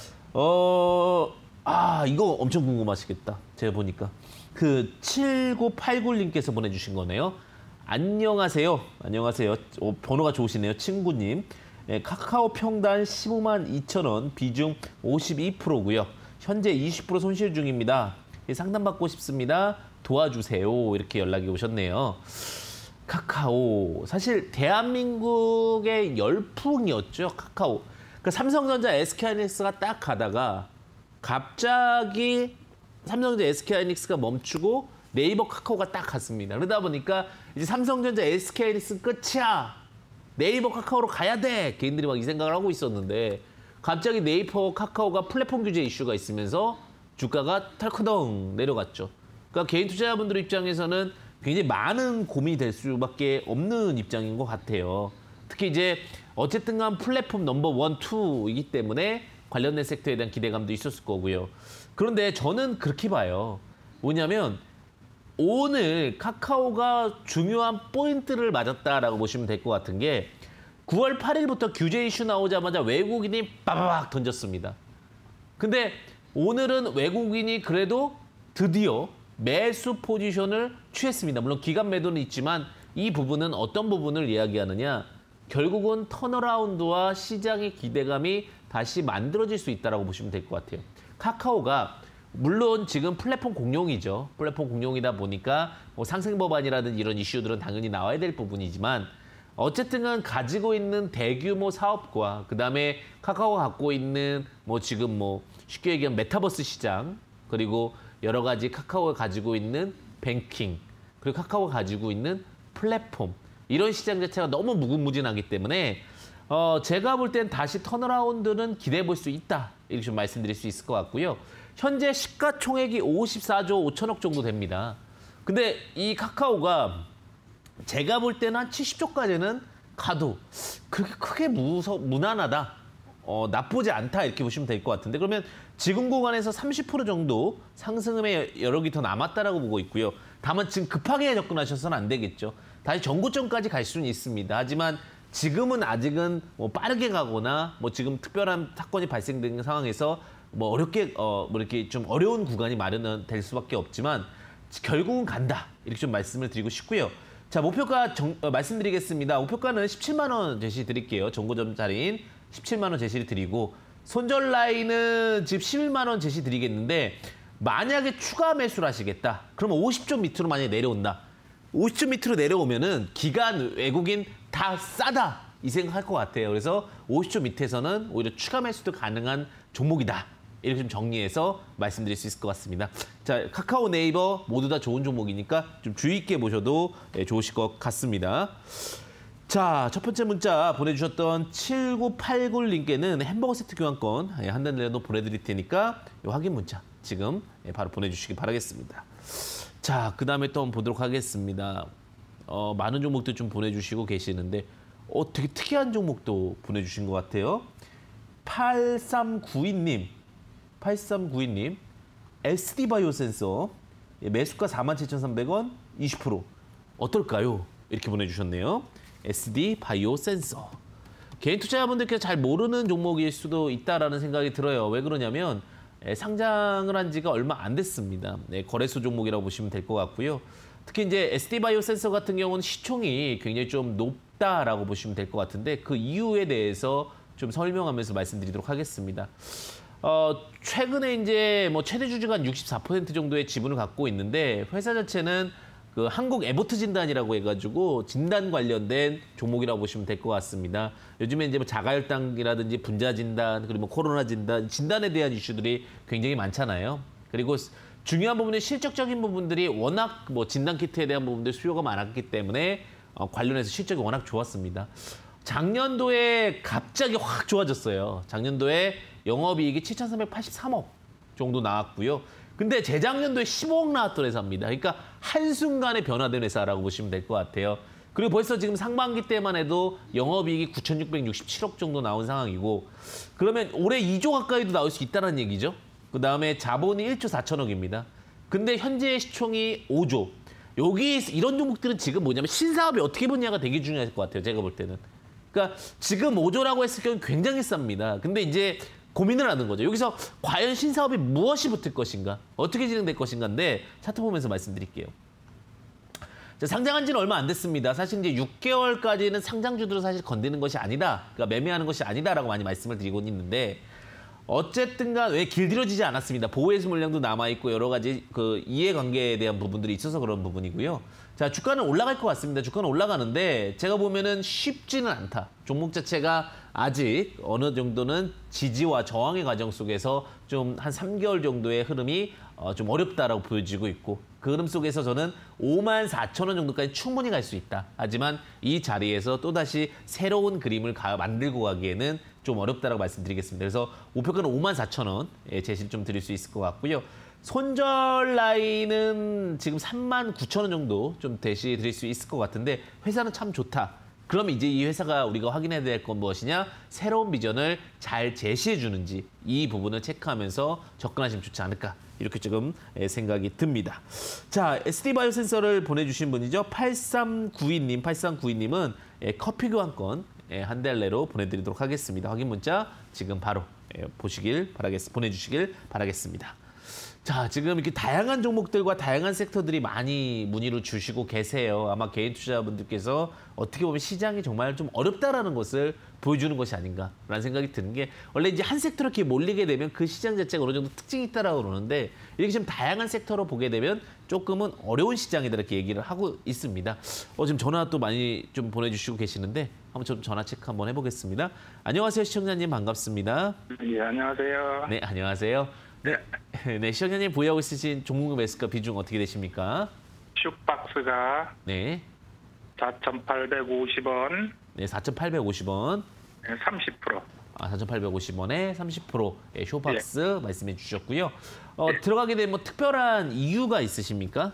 이거 엄청 궁금하시겠다. 제가 보니까. 그 7989님께서 보내주신 거네요. 안녕하세요. 안녕하세요. 번호가 좋으시네요. 친구님. 카카오 평단 15만 2천 원, 비중 52%고요. 현재 20% 손실 중입니다. 상담받고 싶습니다. 도와주세요. 이렇게 연락이 오셨네요. 카카오. 사실 대한민국의 열풍이었죠. 카카오. 그러니까 삼성전자, SK하이닉스가 딱 가다가 갑자기 삼성전자, SK하이닉스가 멈추고 네이버, 카카오가 딱 갔습니다. 그러다 보니까 이제 삼성전자, SK하이닉스 끝이야. 네이버, 카카오로 가야 돼. 개인들이 막 이 생각을 하고 있었는데 갑자기 네이버, 카카오가 플랫폼 규제 이슈가 있으면서 주가가 털커덩 내려갔죠. 그러니까 개인 투자자분들 입장에서는 굉장히 많은 고민이 될 수밖에 없는 입장인 것 같아요. 특히 이제 어쨌든 간 플랫폼 넘버 1, 2이기 때문에 관련된 섹터에 대한 기대감도 있었을 거고요. 그런데 저는 그렇게 봐요. 뭐냐면 오늘 카카오가 중요한 포인트를 맞았다라고 보시면 될 것 같은 게 9월 8일부터 규제 이슈 나오자마자 외국인이 빠바박 던졌습니다. 근데 오늘은 외국인이 그래도 드디어 매수 포지션을 취했습니다. 물론 기간 매도는 있지만 이 부분은 어떤 부분을 이야기하느냐. 결국은 턴어라운드와 시장의 기대감이 다시 만들어질 수 있다고 보시면 될 것 같아요. 카카오가 물론 지금 플랫폼 공룡이죠. 플랫폼 공룡이다 보니까 뭐 상생 법안이라든지 이런 이슈들은 당연히 나와야 될 부분이지만 어쨌든 가지고 있는 대규모 사업과 그다음에 카카오가 갖고 있는 뭐 지금 뭐 쉽게 얘기하면 메타버스 시장 그리고 여러 가지 카카오가 가지고 있는 뱅킹 그리고 카카오가 가지고 있는 플랫폼 이런 시장 자체가 너무 무궁무진하기 때문에 제가 볼 땐 다시 턴어라운드는 기대해 볼 수 있다. 이렇게 좀 말씀드릴 수 있을 것 같고요. 현재 시가총액이 54조 5천억 정도 됩니다. 근데 이 카카오가 제가 볼 때는 한 70조까지는 가도 그렇게 크게 무난하다. 나쁘지 않다 이렇게 보시면 될 것 같은데 그러면 지금 구간에서 30% 정도 상승의 여력이 더 남았다라고 보고 있고요. 다만 지금 급하게 접근하셔서는 안 되겠죠. 다시 전고점까지 갈 수는 있습니다. 하지만 지금은 아직은 뭐 빠르게 가거나 뭐 지금 특별한 사건이 발생된 상황에서 뭐 어렵게 뭐 이렇게 좀 어려운 구간이 마련될 수밖에 없지만 결국은 간다 이렇게 좀 말씀을 드리고 싶고요. 자 목표가 말씀드리겠습니다. 목표가는 17만 원 제시 드릴게요. 전고점짜리인 17만 원 제시를 드리고 손절 라인은 지금 11만 원 제시 드리겠는데 만약에 추가 매수를 하시겠다. 그러면 50점 밑으로 만약에 내려온다. 50점 밑으로 내려오면은 기간 외국인 다 싸다 이 생각할 것 같아요. 그래서 50점 밑에서는 오히려 추가 매수도 가능한 종목이다. 이렇게 좀 정리해서 말씀드릴 수 있을 것 같습니다. 자, 카카오, 네이버 모두 다 좋은 종목이니까 좀 주의 있게 보셔도 좋으실 것 같습니다. 자, 첫 번째 문자 보내주셨던 7989님께는 햄버거 세트 교환권 한 달 내로 보내드릴 테니까 확인 문자 지금 바로 보내주시기 바라겠습니다. 자, 그 다음에 또 한번 보도록 하겠습니다. 많은 종목들 좀 보내주시고 계시는데 되게 특이한 종목도 보내주신 것 같아요. 8392님 SD바이오 센서 매수가 47,300원 20% 어떨까요? 이렇게 보내주셨네요. SD바이오 센서. 개인 투자자분들께서 잘 모르는 종목일 수도 있다라는 생각이 들어요. 왜 그러냐면 상장을 한 지가 얼마 안 됐습니다. 거래소 종목이라고 보시면 될 것 같고요. 특히 이제 SD바이오 센서 같은 경우는 시총이 굉장히 좀 높다라고 보시면 될 것 같은데 그 이유에 대해서 좀 설명하면서 말씀드리도록 하겠습니다. 최근에 이제 뭐 최대 주주가 한 64% 정도의 지분을 갖고 있는데 회사 자체는 그 한국 에보트 진단이라고 해가지고 진단 관련된 종목이라고 보시면 될 것 같습니다. 요즘에 이제 뭐 자가혈당이라든지 분자 진단 그리고 뭐 코로나 진단 진단에 대한 이슈들이 굉장히 많잖아요. 그리고 중요한 부분은 실적적인 부분들이 워낙 뭐 진단 키트에 대한 부분들 수요가 많았기 때문에 관련해서 실적이 워낙 좋았습니다. 작년도에 갑자기 확 좋아졌어요. 작년도에 영업이익이 7,383억 정도 나왔고요. 근데 재작년도에 15억 나왔던 회사입니다. 그러니까 한순간에 변화된 회사라고 보시면 될 것 같아요. 그리고 벌써 지금 상반기 때만 해도 영업이익이 9,667억 정도 나온 상황이고 그러면 올해 2조 가까이도 나올 수 있다는 얘기죠. 그다음에 자본이 1조 4천억입니다. 근데 현재 시총이 5조. 여기 이런 종목들은 지금 뭐냐면 신사업이 어떻게 보냐가 되게 중요할 것 같아요. 제가 볼 때는. 그러니까 지금 5조라고 했을 경우는 굉장히 쌉니다. 근데 이제 고민을 하는 거죠. 여기서 과연 신사업이 무엇이 붙을 것인가? 어떻게 진행될 것인가인데 차트 보면서 말씀드릴게요. 자, 상장한 지는 얼마 안 됐습니다. 사실 이제 6개월까지는 상장주들을 사실 건드는 것이 아니다. 그러니까 매매하는 것이 아니다라고 많이 말씀을 드리고 있는데 어쨌든 간 왜 길들여지지 않았습니다. 보호해수 물량도 남아있고 여러 가지 그 이해관계에 대한 부분들이 있어서 그런 부분이고요. 자, 주가는 올라갈 것 같습니다. 주가는 올라가는데 제가 보면은 쉽지는 않다. 종목 자체가 아직 어느 정도는 지지와 저항의 과정 속에서 좀 한 3개월 정도의 흐름이 좀 어렵다라고 보여지고 있고 그 흐름 속에서 저는 54,000원 정도까지 충분히 갈 수 있다. 하지만 이 자리에서 또다시 새로운 그림을 만들고 가기에는 좀 어렵다라고 말씀드리겠습니다. 그래서 목표가는 54,000원 제시를 좀 드릴 수 있을 것 같고요. 손절 라인은 지금 39,000원 정도 좀 대시 드릴 수 있을 것 같은데 회사는 참 좋다. 그럼 이제 이 회사가 우리가 확인해야 될 건 무엇이냐? 새로운 비전을 잘 제시해 주는지 이 부분을 체크하면서 접근하시면 좋지 않을까. 이렇게 지금 생각이 듭니다. 자, SD바이오 센서를 보내주신 분이죠. 8392님, 8392님은 커피 교환권 한 달 내로 보내드리도록 하겠습니다. 확인 문자 지금 바로 보내주시길 바라겠습니다. 자, 지금 이렇게 다양한 종목들과 다양한 섹터들이 많이 문의를 주시고 계세요. 아마 개인 투자자분들께서 어떻게 보면 시장이 정말 좀 어렵다라는 것을 보여주는 것이 아닌가라는 생각이 드는 게 원래 이제 한 섹터로 이렇게 몰리게 되면 그 시장 자체가 어느 정도 특징이 있다라고 그러는데 이렇게 좀 다양한 섹터로 보게 되면 조금은 어려운 시장이다 이렇게 얘기를 하고 있습니다. 지금 전화 또 많이 좀 보내주시고 계시는데 한번 좀 전화 체크 한번 해보겠습니다. 안녕하세요, 시청자님 반갑습니다. 예, 안녕하세요. 네, 안녕하세요. 네, 시청자님 보유하고 있으신 종목 매수가 비중 어떻게 되십니까? 슈박스가 네. 4,850원. 네, 4,850원. 네, 30%. 4,850원에 30% 쇼박스 말씀해 주셨고요. 들어가게 된 뭐 특별한 이유가 있으십니까?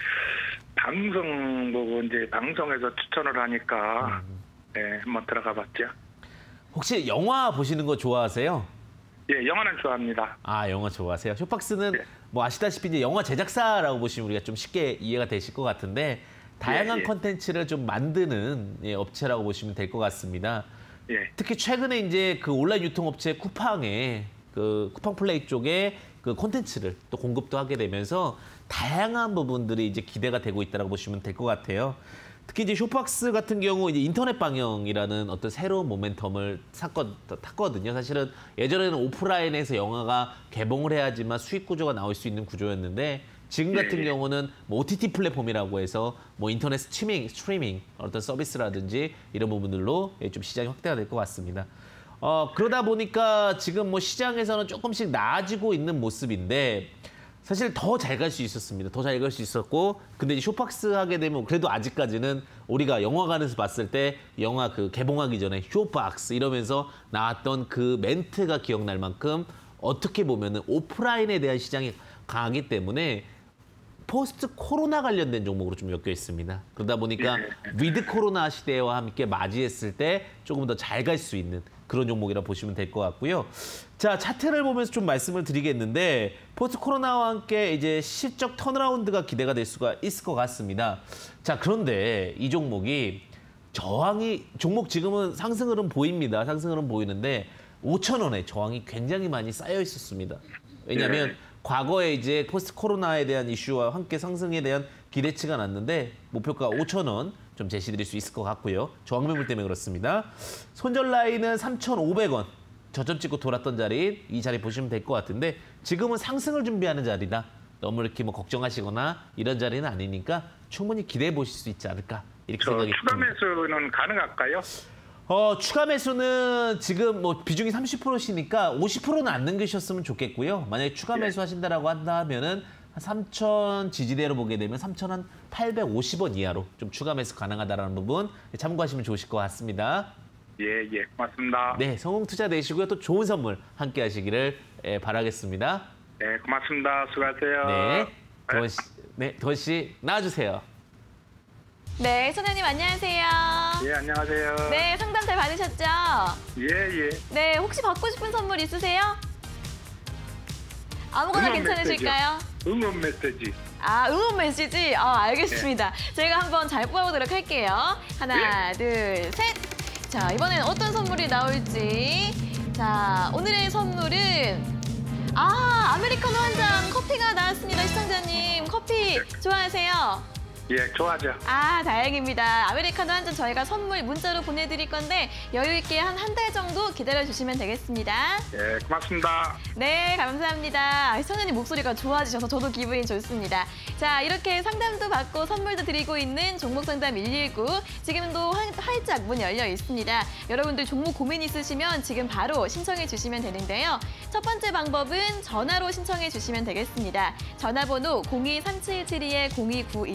방송 보고 이제 방송에서 추천을 하니까 네, 한번 들어가 봤죠. 혹시 영화 보시는 거 좋아하세요? 예, 영화는 좋아합니다. 아, 영화 좋아하세요? 쇼박스는 네. 뭐 아시다시피 이제 영화 제작사라고 보시면 우리가 좀 쉽게 이해가 되실 것 같은데 다양한 콘텐츠를 좀 만드는 업체라고 보시면 될 것 같습니다. 예. 특히 최근에 이제 그 온라인 유통업체 쿠팡에 그 쿠팡 플레이 쪽에 그 콘텐츠를 또 공급도 하게 되면서 다양한 부분들이 이제 기대가 되고 있다고 보시면 될 것 같아요. 특히 이제 쇼박스 같은 경우 이제 인터넷 방영이라는 어떤 새로운 모멘텀을 탔거든요. 사실은 예전에는 오프라인에서 영화가 개봉을 해야지만 수익 구조가 나올 수 있는 구조였는데 지금 같은 경우는 뭐 OTT 플랫폼이라고 해서 뭐 인터넷 스트리밍 어떤 서비스라든지 이런 부분들로 좀 시장이 확대가 될 것 같습니다. 그러다 보니까 지금 뭐 시장에서는 조금씩 나아지고 있는 모습인데 사실 더 잘 갈 수 있었습니다. 더 잘 갈 수 있었고 근데 이제 쇼박스 하게 되면 그래도 아직까지는 우리가 영화관에서 봤을 때 영화 그 개봉하기 전에 쇼박스 이러면서 나왔던 그 멘트가 기억날 만큼 어떻게 보면은 오프라인에 대한 시장이 강하기 때문에 포스트 코로나 관련된 종목으로 좀 엮여 있습니다. 그러다 보니까 위드 코로나 시대와 함께 맞이했을 때 조금 더 잘 갈 수 있는 그런 종목이라 보시면 될 것 같고요. 자, 차트를 보면서 좀 말씀을 드리겠는데 포스트 코로나와 함께 이제 실적 턴어라운드가 기대가 될 수가 있을 것 같습니다. 자, 그런데 이 종목이 종목 지금은 상승 흐름 보입니다. 상승 흐름 보이는데 5,000원에 저항이 굉장히 많이 쌓여 있었습니다. 왜냐하면 과거에 이제 포스트 코로나에 대한 이슈와 함께 상승에 대한 기대치가 났는데 목표가 5,000원 좀 제시드릴 수 있을 것 같고요. 저항 매물 때문에 그렇습니다. 손절 라인은 3,500원. 저점 찍고 돌았던 자리, 이 자리 보시면 될 것 같은데 지금은 상승을 준비하는 자리다. 너무 이렇게 뭐 걱정하시거나 이런 자리는 아니니까 충분히 기대해 보실 수 있지 않을까 이렇게 생각이 듭니다. 추가 매수는 가능할까요? 추가 매수는 지금 뭐 비중이 30%시니까 50%는 안 넘기셨으면 좋겠고요. 만약에 추가 매수하신다라고 한다면은 3,000 지지대로 보게 되면 3,850원 이하로 좀 추가 매수 가능하다라는 부분 참고하시면 좋으실 것 같습니다. 예, 고맙습니다. 네, 성공 투자 되시고요. 또 좋은 선물 함께 하시기를 바라겠습니다. 네, 고맙습니다. 수고하세요. 네, 도원 씨 나와주세요. 네, 소장님 안녕하세요. 예, 안녕하세요. 네, 상담 잘 받으셨죠? 예. 네, 혹시 받고 싶은 선물 있으세요? 아무거나 응원 괜찮으실까요? 응원 메시지. 응원 메시지? 알겠습니다. 제가 한번 잘 뽑아보도록 할게요. 하나, 둘, 셋. 자, 이번엔 어떤 선물이 나올지. 자, 오늘의 선물은 아메리카노 한 잔 커피가 나왔습니다. 시청자님, 커피 좋아하세요? 예, 좋아하죠. 다행입니다. 아메리카노 한 잔 저희가 선물 문자로 보내드릴 건데 여유 있게 한 달 정도 기다려주시면 되겠습니다. 예, 고맙습니다. 네, 감사합니다. 시청자님 목소리가 좋아지셔서 저도 기분이 좋습니다. 자, 이렇게 상담도 받고 선물도 드리고 있는 종목상담 119. 지금도 활짝 문 열려 있습니다. 여러분들 종목 고민 있으시면 지금 바로 신청해 주시면 되는데요. 첫 번째 방법은 전화로 신청해 주시면 되겠습니다. 전화번호 02-3772-0291번이고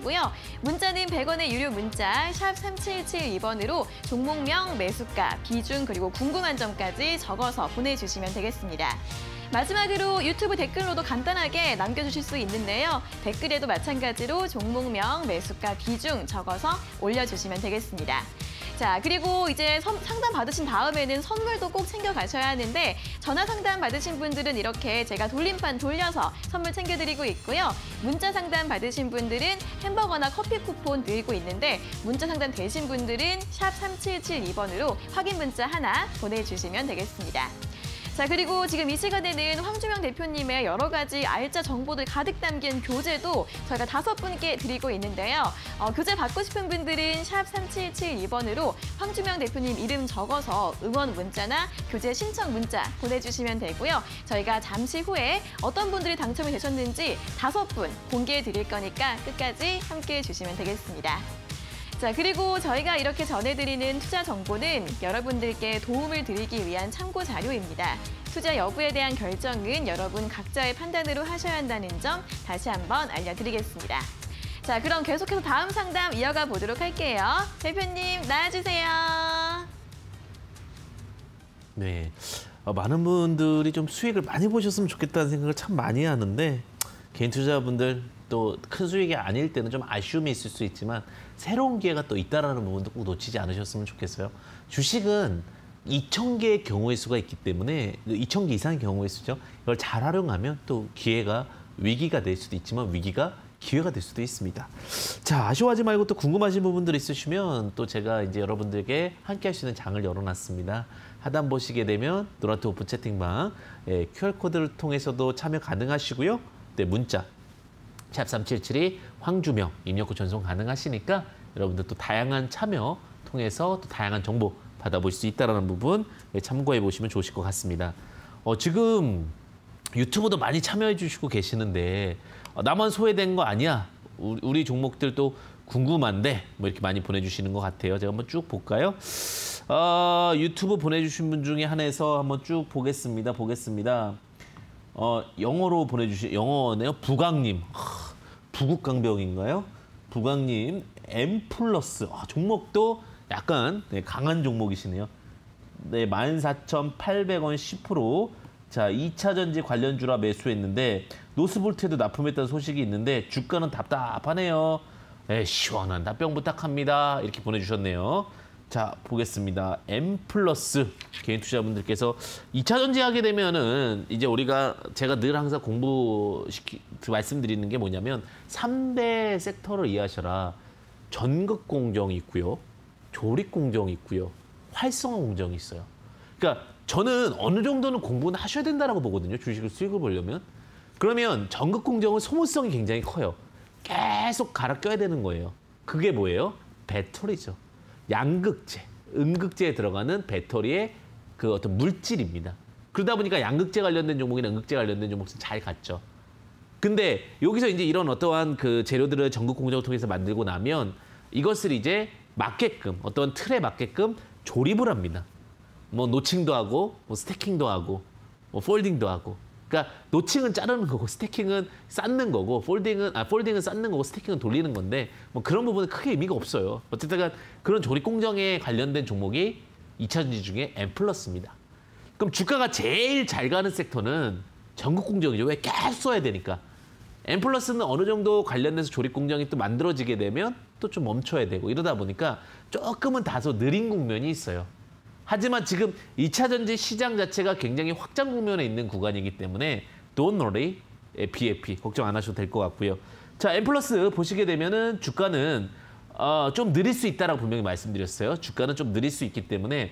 되고요. 문자는 100원의 유료 문자 샵 3772번으로 종목명, 매수가, 비중 그리고 궁금한 점까지 적어서 보내주시면 되겠습니다. 마지막으로 유튜브 댓글로도 간단하게 남겨주실 수 있는데요. 댓글에도 마찬가지로 종목명, 매수가, 비중 적어서 올려주시면 되겠습니다. 자, 그리고 이제 상담 받으신 다음에는 선물도 꼭 챙겨가셔야 하는데 전화 상담 받으신 분들은 이렇게 제가 돌림판 돌려서 선물 챙겨드리고 있고요. 문자 상담 받으신 분들은 햄버거나 커피 쿠폰 드리고 있는데 문자 상담 되신 분들은 샵 3772번으로 확인 문자 하나 보내주시면 되겠습니다. 자, 그리고 지금 이 시간에는 황주명 대표님의 여러 가지 알짜 정보들 가득 담긴 교재도 저희가 5분께 드리고 있는데요. 교재 받고 싶은 분들은 샵 3772번으로 황주명 대표님 이름 적어서 응원 문자나 교재 신청 문자 보내주시면 되고요. 저희가 잠시 후에 어떤 분들이 당첨이 되셨는지 5분 공개해 드릴 거니까 끝까지 함께해 주시면 되겠습니다. 자, 그리고 저희가 이렇게 전해드리는 투자 정보는 여러분들께 도움을 드리기 위한 참고 자료입니다. 투자 여부에 대한 결정은 여러분 각자의 판단으로 하셔야 한다는 점 다시 한번 알려드리겠습니다. 자, 그럼 계속해서 다음 상담 이어가 보도록 할게요. 대표님 나와주세요. 네, 많은 분들이 좀 수익을 많이 보셨으면 좋겠다는 생각을 참 많이 하는데 개인 투자자분들 또 큰 수익이 아닐 때는 좀 아쉬움이 있을 수 있지만 새로운 기회가 또 있다라는 부분도 꼭 놓치지 않으셨으면 좋겠어요. 주식은 2,000개의 경우의 수가 있기 때문에 2,000개 이상의 경우의 수죠. 이걸 잘 활용하면 또 기회가 위기가 될 수도 있지만 위기가 기회가 될 수도 있습니다. 자, 아쉬워하지 말고 또 궁금하신 부분들 있으시면 또 제가 이제 여러분들께 함께 할 수 있는 장을 열어놨습니다. 하단 보시게 되면 노란트 오픈 채팅방 QR코드를 통해서도 참여 가능하시고요. 네, 문자 샵 3772 황주명 입력 후 전송 가능하시니까 여러분들 또 다양한 참여 통해서 또 다양한 정보 받아볼 수 있다는 부분 참고해 보시면 좋으실 것 같습니다. 지금 유튜브도 많이 참여해 주시고 계시는데 나만 소외된 거 아니야? 우리 종목들도 궁금한데 뭐 이렇게 많이 보내주시는 것 같아요. 제가 한번 쭉 볼까요? 유튜브 보내주신 분 중에 한해서 한번 쭉 보겠습니다. 영어로 보내주신 영어네요. 부강님, 부국강병인가요? 부강님, M+, 종목도 약간 강한 종목이시네요. 네, 14,800원 10%. 자, 2차 전지 관련주라 매수했는데 노스볼트에도 납품했다는 소식이 있는데 주가는 답답하네요. 시원한 답변 부탁합니다. 이렇게 보내주셨네요. 자, 보겠습니다. M+ 개인 투자분들께서 2차 전지 하게 되면은 이제 제가 늘 항상 말씀드리는 게 뭐냐면 3대 섹터를 이해하셔라. 전극 공정이 있고요. 조립 공정이 있고요. 활성화 공정이 있어요. 그러니까 저는 어느 정도는 공부는 하셔야 된다고 보거든요. 주식을 수익을 보려면. 그러면 전극 공정은 소모성이 굉장히 커요. 계속 갈아 껴야 되는 거예요. 그게 뭐예요? 배터리죠. 양극재, 음극재에 들어가는 배터리의 그 어떤 물질입니다. 그러다 보니까 양극재 관련된 종목이나 음극재 관련된 종목은 잘 갔죠. 근데 여기서 이제 이런 어떠한 그 재료들을 전극 공정을 통해서 만들고 나면 이것을 이제 맞게끔 어떤 틀에 맞게끔 조립을 합니다. 뭐 노칭도 하고, 뭐 스태킹도 하고, 뭐 폴딩도 하고. 그러니까 노칭은 자르는 거고 스태킹은 쌓는 거고 폴딩은 쌓는 거고 스태킹은 돌리는 건데 뭐 그런 부분은 크게 의미가 없어요. 어쨌든 그런 조립 공정에 관련된 종목이 2차 전지 중에 M+입니다. 그럼 주가가 제일 잘 가는 섹터는 전극 공정이죠. 왜 계속 써야 되니까. M+는 어느 정도 관련돼서 조립 공정이 또 만들어지게 되면 또 좀 멈춰야 되고 이러다 보니까 조금은 다소 느린 국면이 있어요. 하지만 지금 2차 전지 시장 자체가 굉장히 확장 국면에 있는 구간이기 때문에 Don't worry, BAP 걱정 안 하셔도 될 것 같고요. 자, M+ 보시게 되면은 주가는 좀 느릴 수 있다라고 분명히 말씀드렸어요. 주가는 좀 느릴 수 있기 때문에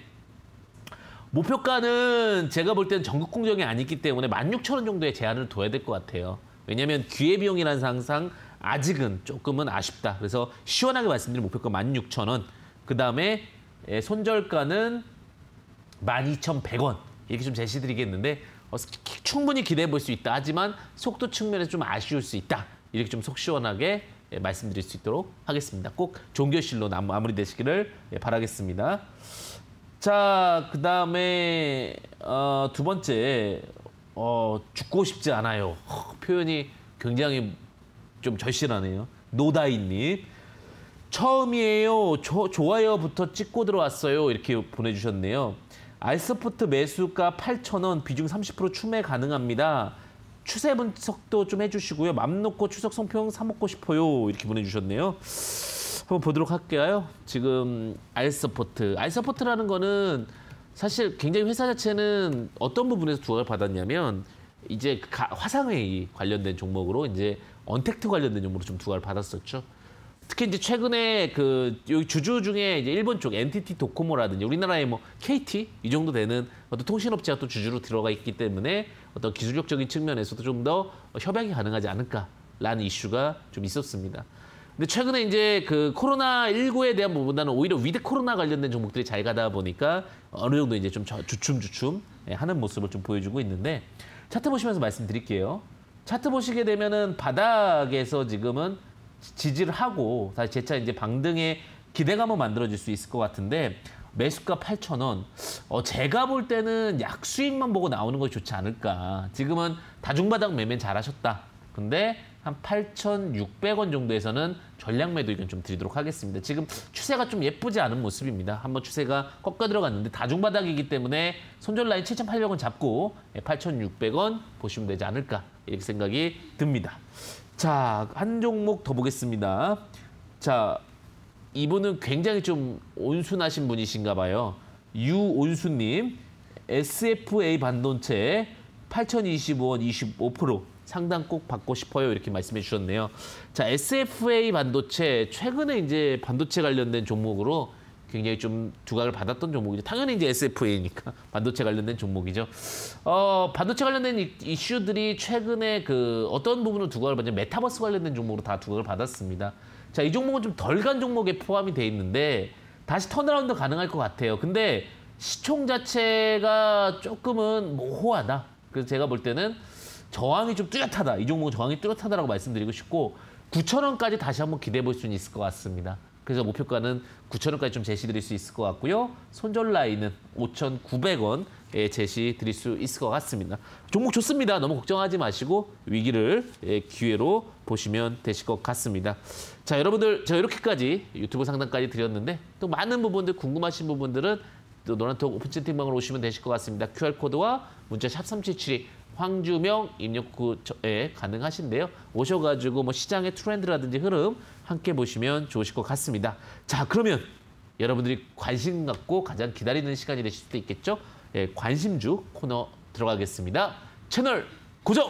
목표가는 제가 볼 때는 전극 공정이 아니기 때문에 16,000원 정도의 제한을 둬야 될 것 같아요. 왜냐하면 기회비용이라는 상상 아직은 조금은 아쉽다. 그래서 시원하게 말씀드린 목표가 16,000원. 그 다음에 손절가는 12,100원 이렇게 좀 제시드리겠는데 충분히 기대해 볼 수 있다. 하지만 속도 측면에서 좀 아쉬울 수 있다. 이렇게 좀 속 시원하게 말씀드릴 수 있도록 하겠습니다. 꼭 종교실로 마무리되시기를 바라겠습니다. 자, 그 다음에 두 번째 죽고 싶지 않아요. 표현이 굉장히 좀 절실하네요. 노다이님. 처음이에요. 좋아요부터 찍고 들어왔어요. 이렇게 보내주셨네요. 알서포트 매수가 8,000원, 비중 30% 추매 가능합니다. 추세 분석도 좀 해주시고요. 맘 놓고 추석 성평 사먹고 싶어요. 이렇게 보내주셨네요. 한번 보도록 할게요. 지금 알서포트라는 거는 사실 굉장히 회사 자체는 어떤 부분에서 두각을 받았냐면 이제 화상회의 관련된 종목으로 이제 언택트 관련된 종목으로 좀 두각을 받았었죠. 특히 이제 최근에 여기 주주 중에 이제 일본 쪽 NTT 도코모라든지 우리나라의 뭐 KT 이 정도 되는 어떤 통신업체가 또 주주로 들어가 있기 때문에 어떤 기술력적인 측면에서도 좀 더 협약이 가능하지 않을까라는 이슈가 좀 있었습니다. 근데 최근에 이제 코로나19에 대한 부분보다는 오히려 위드 코로나 관련된 종목들이 잘 가다 보니까 어느 정도 이제 좀 주춤 하는 모습을 좀 보여주고 있는데 차트 보시면서 말씀드릴게요. 차트 보시게 되면은 바닥에서 지금은 지지를 하고 다시 재차 이제 방등의 기대감을 만들어질 수 있을 것 같은데 매수가 8,000원. 제가 볼 때는 약수익만 보고 나오는 것이 좋지 않을까. 지금은 다중바닥 매매 잘하셨다. 근데 한 8,600원 정도에서는 전략 매도 의견 좀 드리도록 하겠습니다. 지금 추세가 좀 예쁘지 않은 모습입니다. 한번 추세가 꺾어 들어갔는데 다중바닥이기 때문에 손절 라인 7,800원 잡고 8,600원 보시면 되지 않을까 이렇게 생각이 듭니다. 자, 한 종목 더 보겠습니다. 자, 이분은 굉장히 좀 온순하신 분이신가 봐요. 유온수님, SFA 반도체 8,025원 25% 상당 꼭 받고 싶어요. 이렇게 말씀해 주셨네요. 자, SFA 반도체 최근에 이제 반도체 관련된 종목으로 굉장히 좀 두각을 받았던 종목이죠. 당연히 이제 SFA니까 반도체 관련된 종목이죠. 반도체 관련된 이슈들이 최근에 어떤 부분으로 두각을 받냐면 메타버스 관련된 종목으로 다 두각을 받았습니다. 자, 이 종목은 좀 덜 간 종목에 포함이 돼 있는데 다시 턴어라운드 가능할 것 같아요. 근데 시총 자체가 조금은 모호하다. 그래서 제가 볼 때는 저항이 좀 뚜렷하다. 이 종목은 저항이 뚜렷하다라고 말씀드리고 싶고 9,000원까지 다시 한번 기대해 볼 수는 있을 것 같습니다. 그래서 목표가는 9,000원까지 좀 제시드릴 수 있을 것 같고요. 손절 라인은 5,900원에 제시드릴 수 있을 것 같습니다. 종목 좋습니다. 너무 걱정하지 마시고 위기를 기회로 보시면 되실 것 같습니다. 자, 여러분들 제가 이렇게까지 유튜브 상담까지 드렸는데 또 많은 부분들 궁금하신 부분들은 또 노란톡 오픈 채팅방으로 오시면 되실 것 같습니다. QR코드와 문자 샵3772 황주명 입력구에 가능하신데요. 오셔가지고 뭐 시장의 트렌드라든지 흐름 함께 보시면 좋으실 것 같습니다. 자, 그러면 여러분들이 관심 갖고 가장 기다리는 시간이 되실 수도 있겠죠. 관심주 코너 들어가겠습니다. 채널 고정!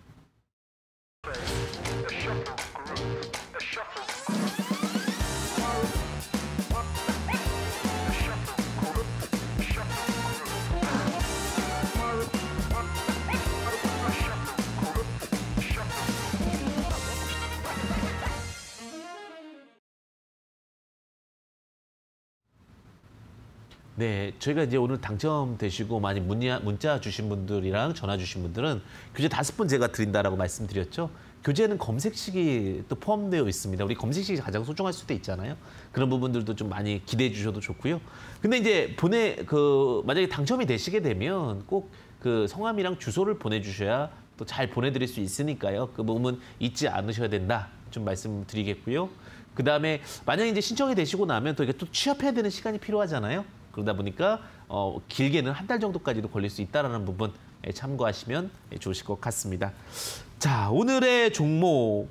네, 저희가 이제 오늘 당첨되시고 많이 문자 주신 분들이랑 전화 주신 분들은 교재 5번 제가 드린다라고 말씀드렸죠. 교재는 검색식이 또 포함되어 있습니다. 우리 검색식이 가장 소중할 수도 있잖아요. 그런 부분들도 좀 많이 기대해 주셔도 좋고요. 근데 이제 만약에 당첨이 되시게 되면 꼭 성함이랑 주소를 보내주셔야 또 잘 보내드릴 수 있으니까요. 그 부분 잊지 않으셔야 된다. 좀 말씀드리겠고요. 그 다음에 만약에 이제 신청이 되시고 나면 또 이게 또 취합해야 되는 시간이 필요하잖아요. 그러다 보니까 길게는 한 달 정도까지도 걸릴 수 있다는 부분 참고하시면 좋으실 것 같습니다. 자, 오늘의 종목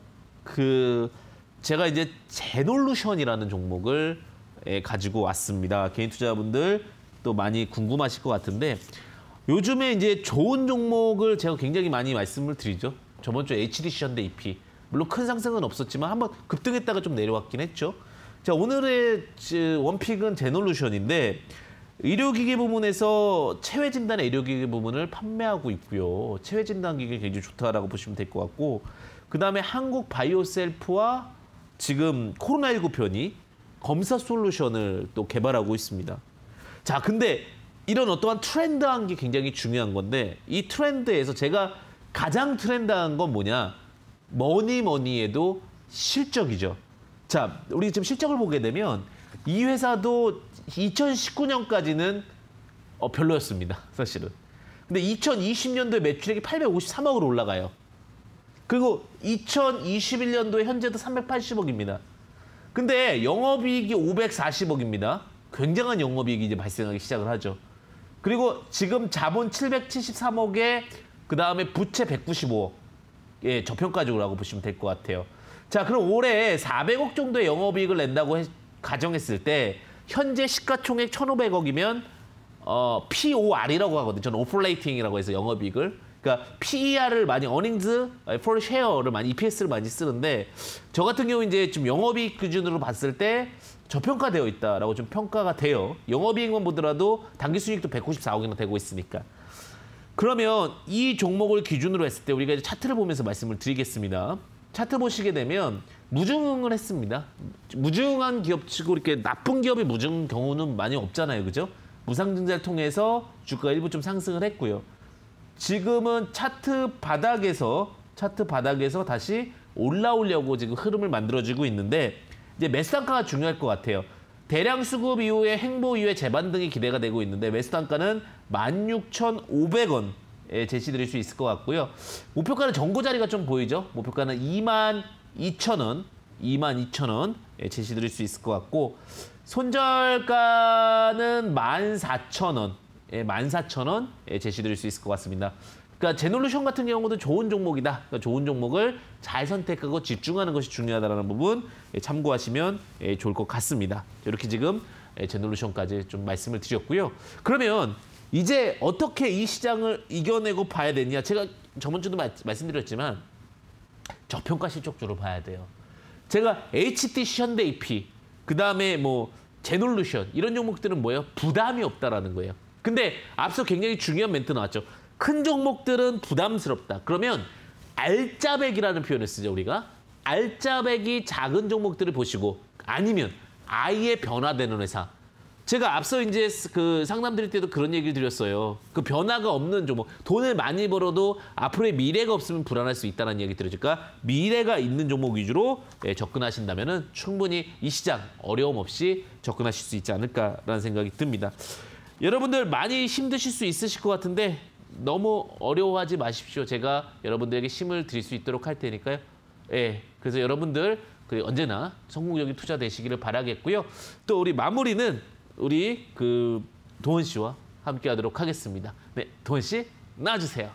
제가 이제 제놀루션이라는 종목을 가지고 왔습니다. 개인 투자분들 또 많이 궁금하실 것 같은데 요즘에 이제 좋은 종목을 제가 굉장히 많이 말씀을 드리죠. 저번 주에 HDC 현대 EP 물론 큰 상승은 없었지만 한번 급등했다가 좀 내려왔긴 했죠. 자, 오늘의 원픽은 제놀루션인데 의료기기 부문에서 체외진단의 의료기기 부문을 판매하고 있고요. 체외진단기기 굉장히 좋다라고 보시면 될 것 같고 그다음에 한국바이오셀프와 지금 코로나19 편이 검사 솔루션을 또 개발하고 있습니다. 자, 근데 이런 어떠한 트렌드한 게 굉장히 중요한 건데 이 트렌드에서 제가 가장 트렌드한 건 뭐냐? 뭐니 해도 실적이죠. 자, 우리 지금 실적을 보게 되면 이 회사도 2019년까지는 별로였습니다. 사실은. 근데 2020년도에 매출액이 853억으로 올라가요. 그리고 2021년도에 현재도 380억입니다. 근데 영업이익이 540억입니다. 굉장한 영업이익이 이제 발생하기 시작을 하죠. 그리고 지금 자본 773억에 그다음에 부채 195억. 예, 저평가적으로 보시면 될 것 같아요. 자, 그럼 올해 400억 정도의 영업이익을 낸다고 가정했을 때 현재 시가총액 1,500억이면 POR이라고 하거든요. 저는 오퍼레이팅이라고 해서 영업이익을. 그러니까 PER을 많이 earnings per share를 많이 EPS를 많이 쓰는데 저 같은 경우 이제 좀 영업이익 기준으로 봤을 때 저평가되어 있다라고 좀 평가가 돼요. 영업이익만 보더라도 당기순이익도 194억이나 되고 있으니까. 그러면 이 종목을 기준으로 했을 때 우리가 이제 차트를 보면서 말씀을 드리겠습니다. 차트 보시게 되면 무증을 했습니다. 무증한 기업 치고 이렇게 나쁜 기업이 무증 경우는 많이 없잖아요, 그죠? 무상증자를 통해서 주가가 일부 좀 상승을 했고요. 지금은 차트 바닥에서 다시 올라오려고 지금 흐름을 만들어주고 있는데 이제 매수 단가가 중요할 것 같아요. 대량 수급 이후에 행보 이후에 재반등이 기대가 되고 있는데 매수 단가는 16,500원에 제시드릴 수 있을 것 같고요. 목표가는 정고 자리가 좀 보이죠? 목표가는 22,000원, 22,000원 제시드릴 수 있을 것 같고 손절가는 14,000원. 14,000원 제시드릴 수 있을 것 같습니다. 그러니까 제놀루션 같은 경우도 좋은 종목이다. 그러니까 좋은 종목을 잘 선택하고 집중하는 것이 중요하다는 부분 참고하시면 좋을 것 같습니다. 이렇게 지금 제놀루션까지 좀 말씀을 드렸고요. 그러면 이제 어떻게 이 시장을 이겨내고 봐야 되냐? 제가 저번 주도 말씀드렸지만 저평가 실적주로 봐야 돼요. 제가 HTC, 현대IP, 그다음에 뭐 제놀루션 이런 종목들은 뭐예요? 부담이 없다라는 거예요. 근데 앞서 굉장히 중요한 멘트 나왔죠. 큰 종목들은 부담스럽다. 그러면 알짜배기라는 표현을 쓰죠, 우리가. 알짜배기 작은 종목들을 보시고 아니면 아예 변화되는 회사. 제가 앞서 이제 그 상담 드릴 때도 그런 얘기를 드렸어요. 그 변화가 없는 종목. 돈을 많이 벌어도 앞으로의 미래가 없으면 불안할 수 있다는 얘기 들으니까 미래가 있는 종목 위주로 접근하신다면 충분히 이 시장 어려움 없이 접근하실 수 있지 않을까라는 생각이 듭니다. 여러분들 많이 힘드실 수 있으실 것 같은데 너무 어려워하지 마십시오. 제가 여러분들에게 힘을 드릴 수 있도록 할 테니까요. 예, 그래서 여러분들 언제나 성공적인 투자 되시기를 바라겠고요. 또 우리 마무리는 우리 도원 씨와 함께하도록 하겠습니다. 네, 도원 씨 나와주세요.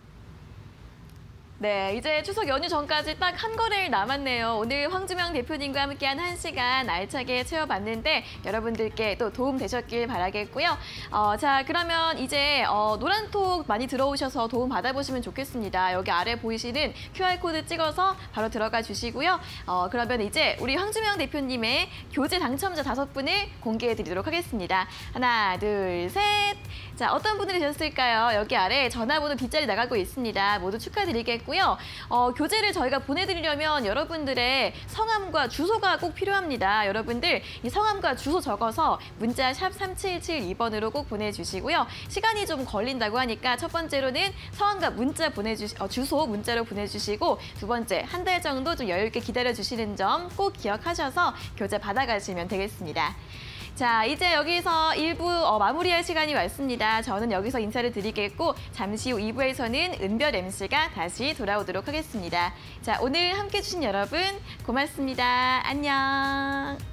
네, 이제 추석 연휴 전까지 딱 한 거래일 남았네요. 오늘 황주명 대표님과 함께한 1시간 알차게 채워봤는데 여러분들께 또 도움 되셨길 바라겠고요. 자, 그러면 이제 노란톡 많이 들어오셔서 도움 받아보시면 좋겠습니다. 여기 아래 보이시는 QR코드 찍어서 바로 들어가 주시고요. 그러면 이제 우리 황주명 대표님의 교재 당첨자 5분을 공개해드리도록 하겠습니다. 하나, 둘, 셋. 자, 어떤 분들이 되셨을까요? 여기 아래 전화번호 뒷자리 나가고 있습니다. 모두 축하드리겠고요. 교재를 저희가 보내드리려면 여러분들의 성함과 주소가 꼭 필요합니다. 여러분들 이 성함과 주소 적어서 문자 샵 3772번으로 꼭 보내주시고요. 시간이 좀 걸린다고 하니까 첫 번째로는 성함과 주소 문자로 보내주시고 두 번째 한 달 정도 좀 여유 있게 기다려주시는 점 꼭 기억하셔서 교재 받아가시면 되겠습니다. 자, 이제 여기서 1부 마무리할 시간이 왔습니다. 저는 여기서 인사를 드리겠고 잠시 후 2부에서는 은별 MC가 다시 돌아오도록 하겠습니다. 자, 오늘 함께해 주신 여러분 고맙습니다. 안녕.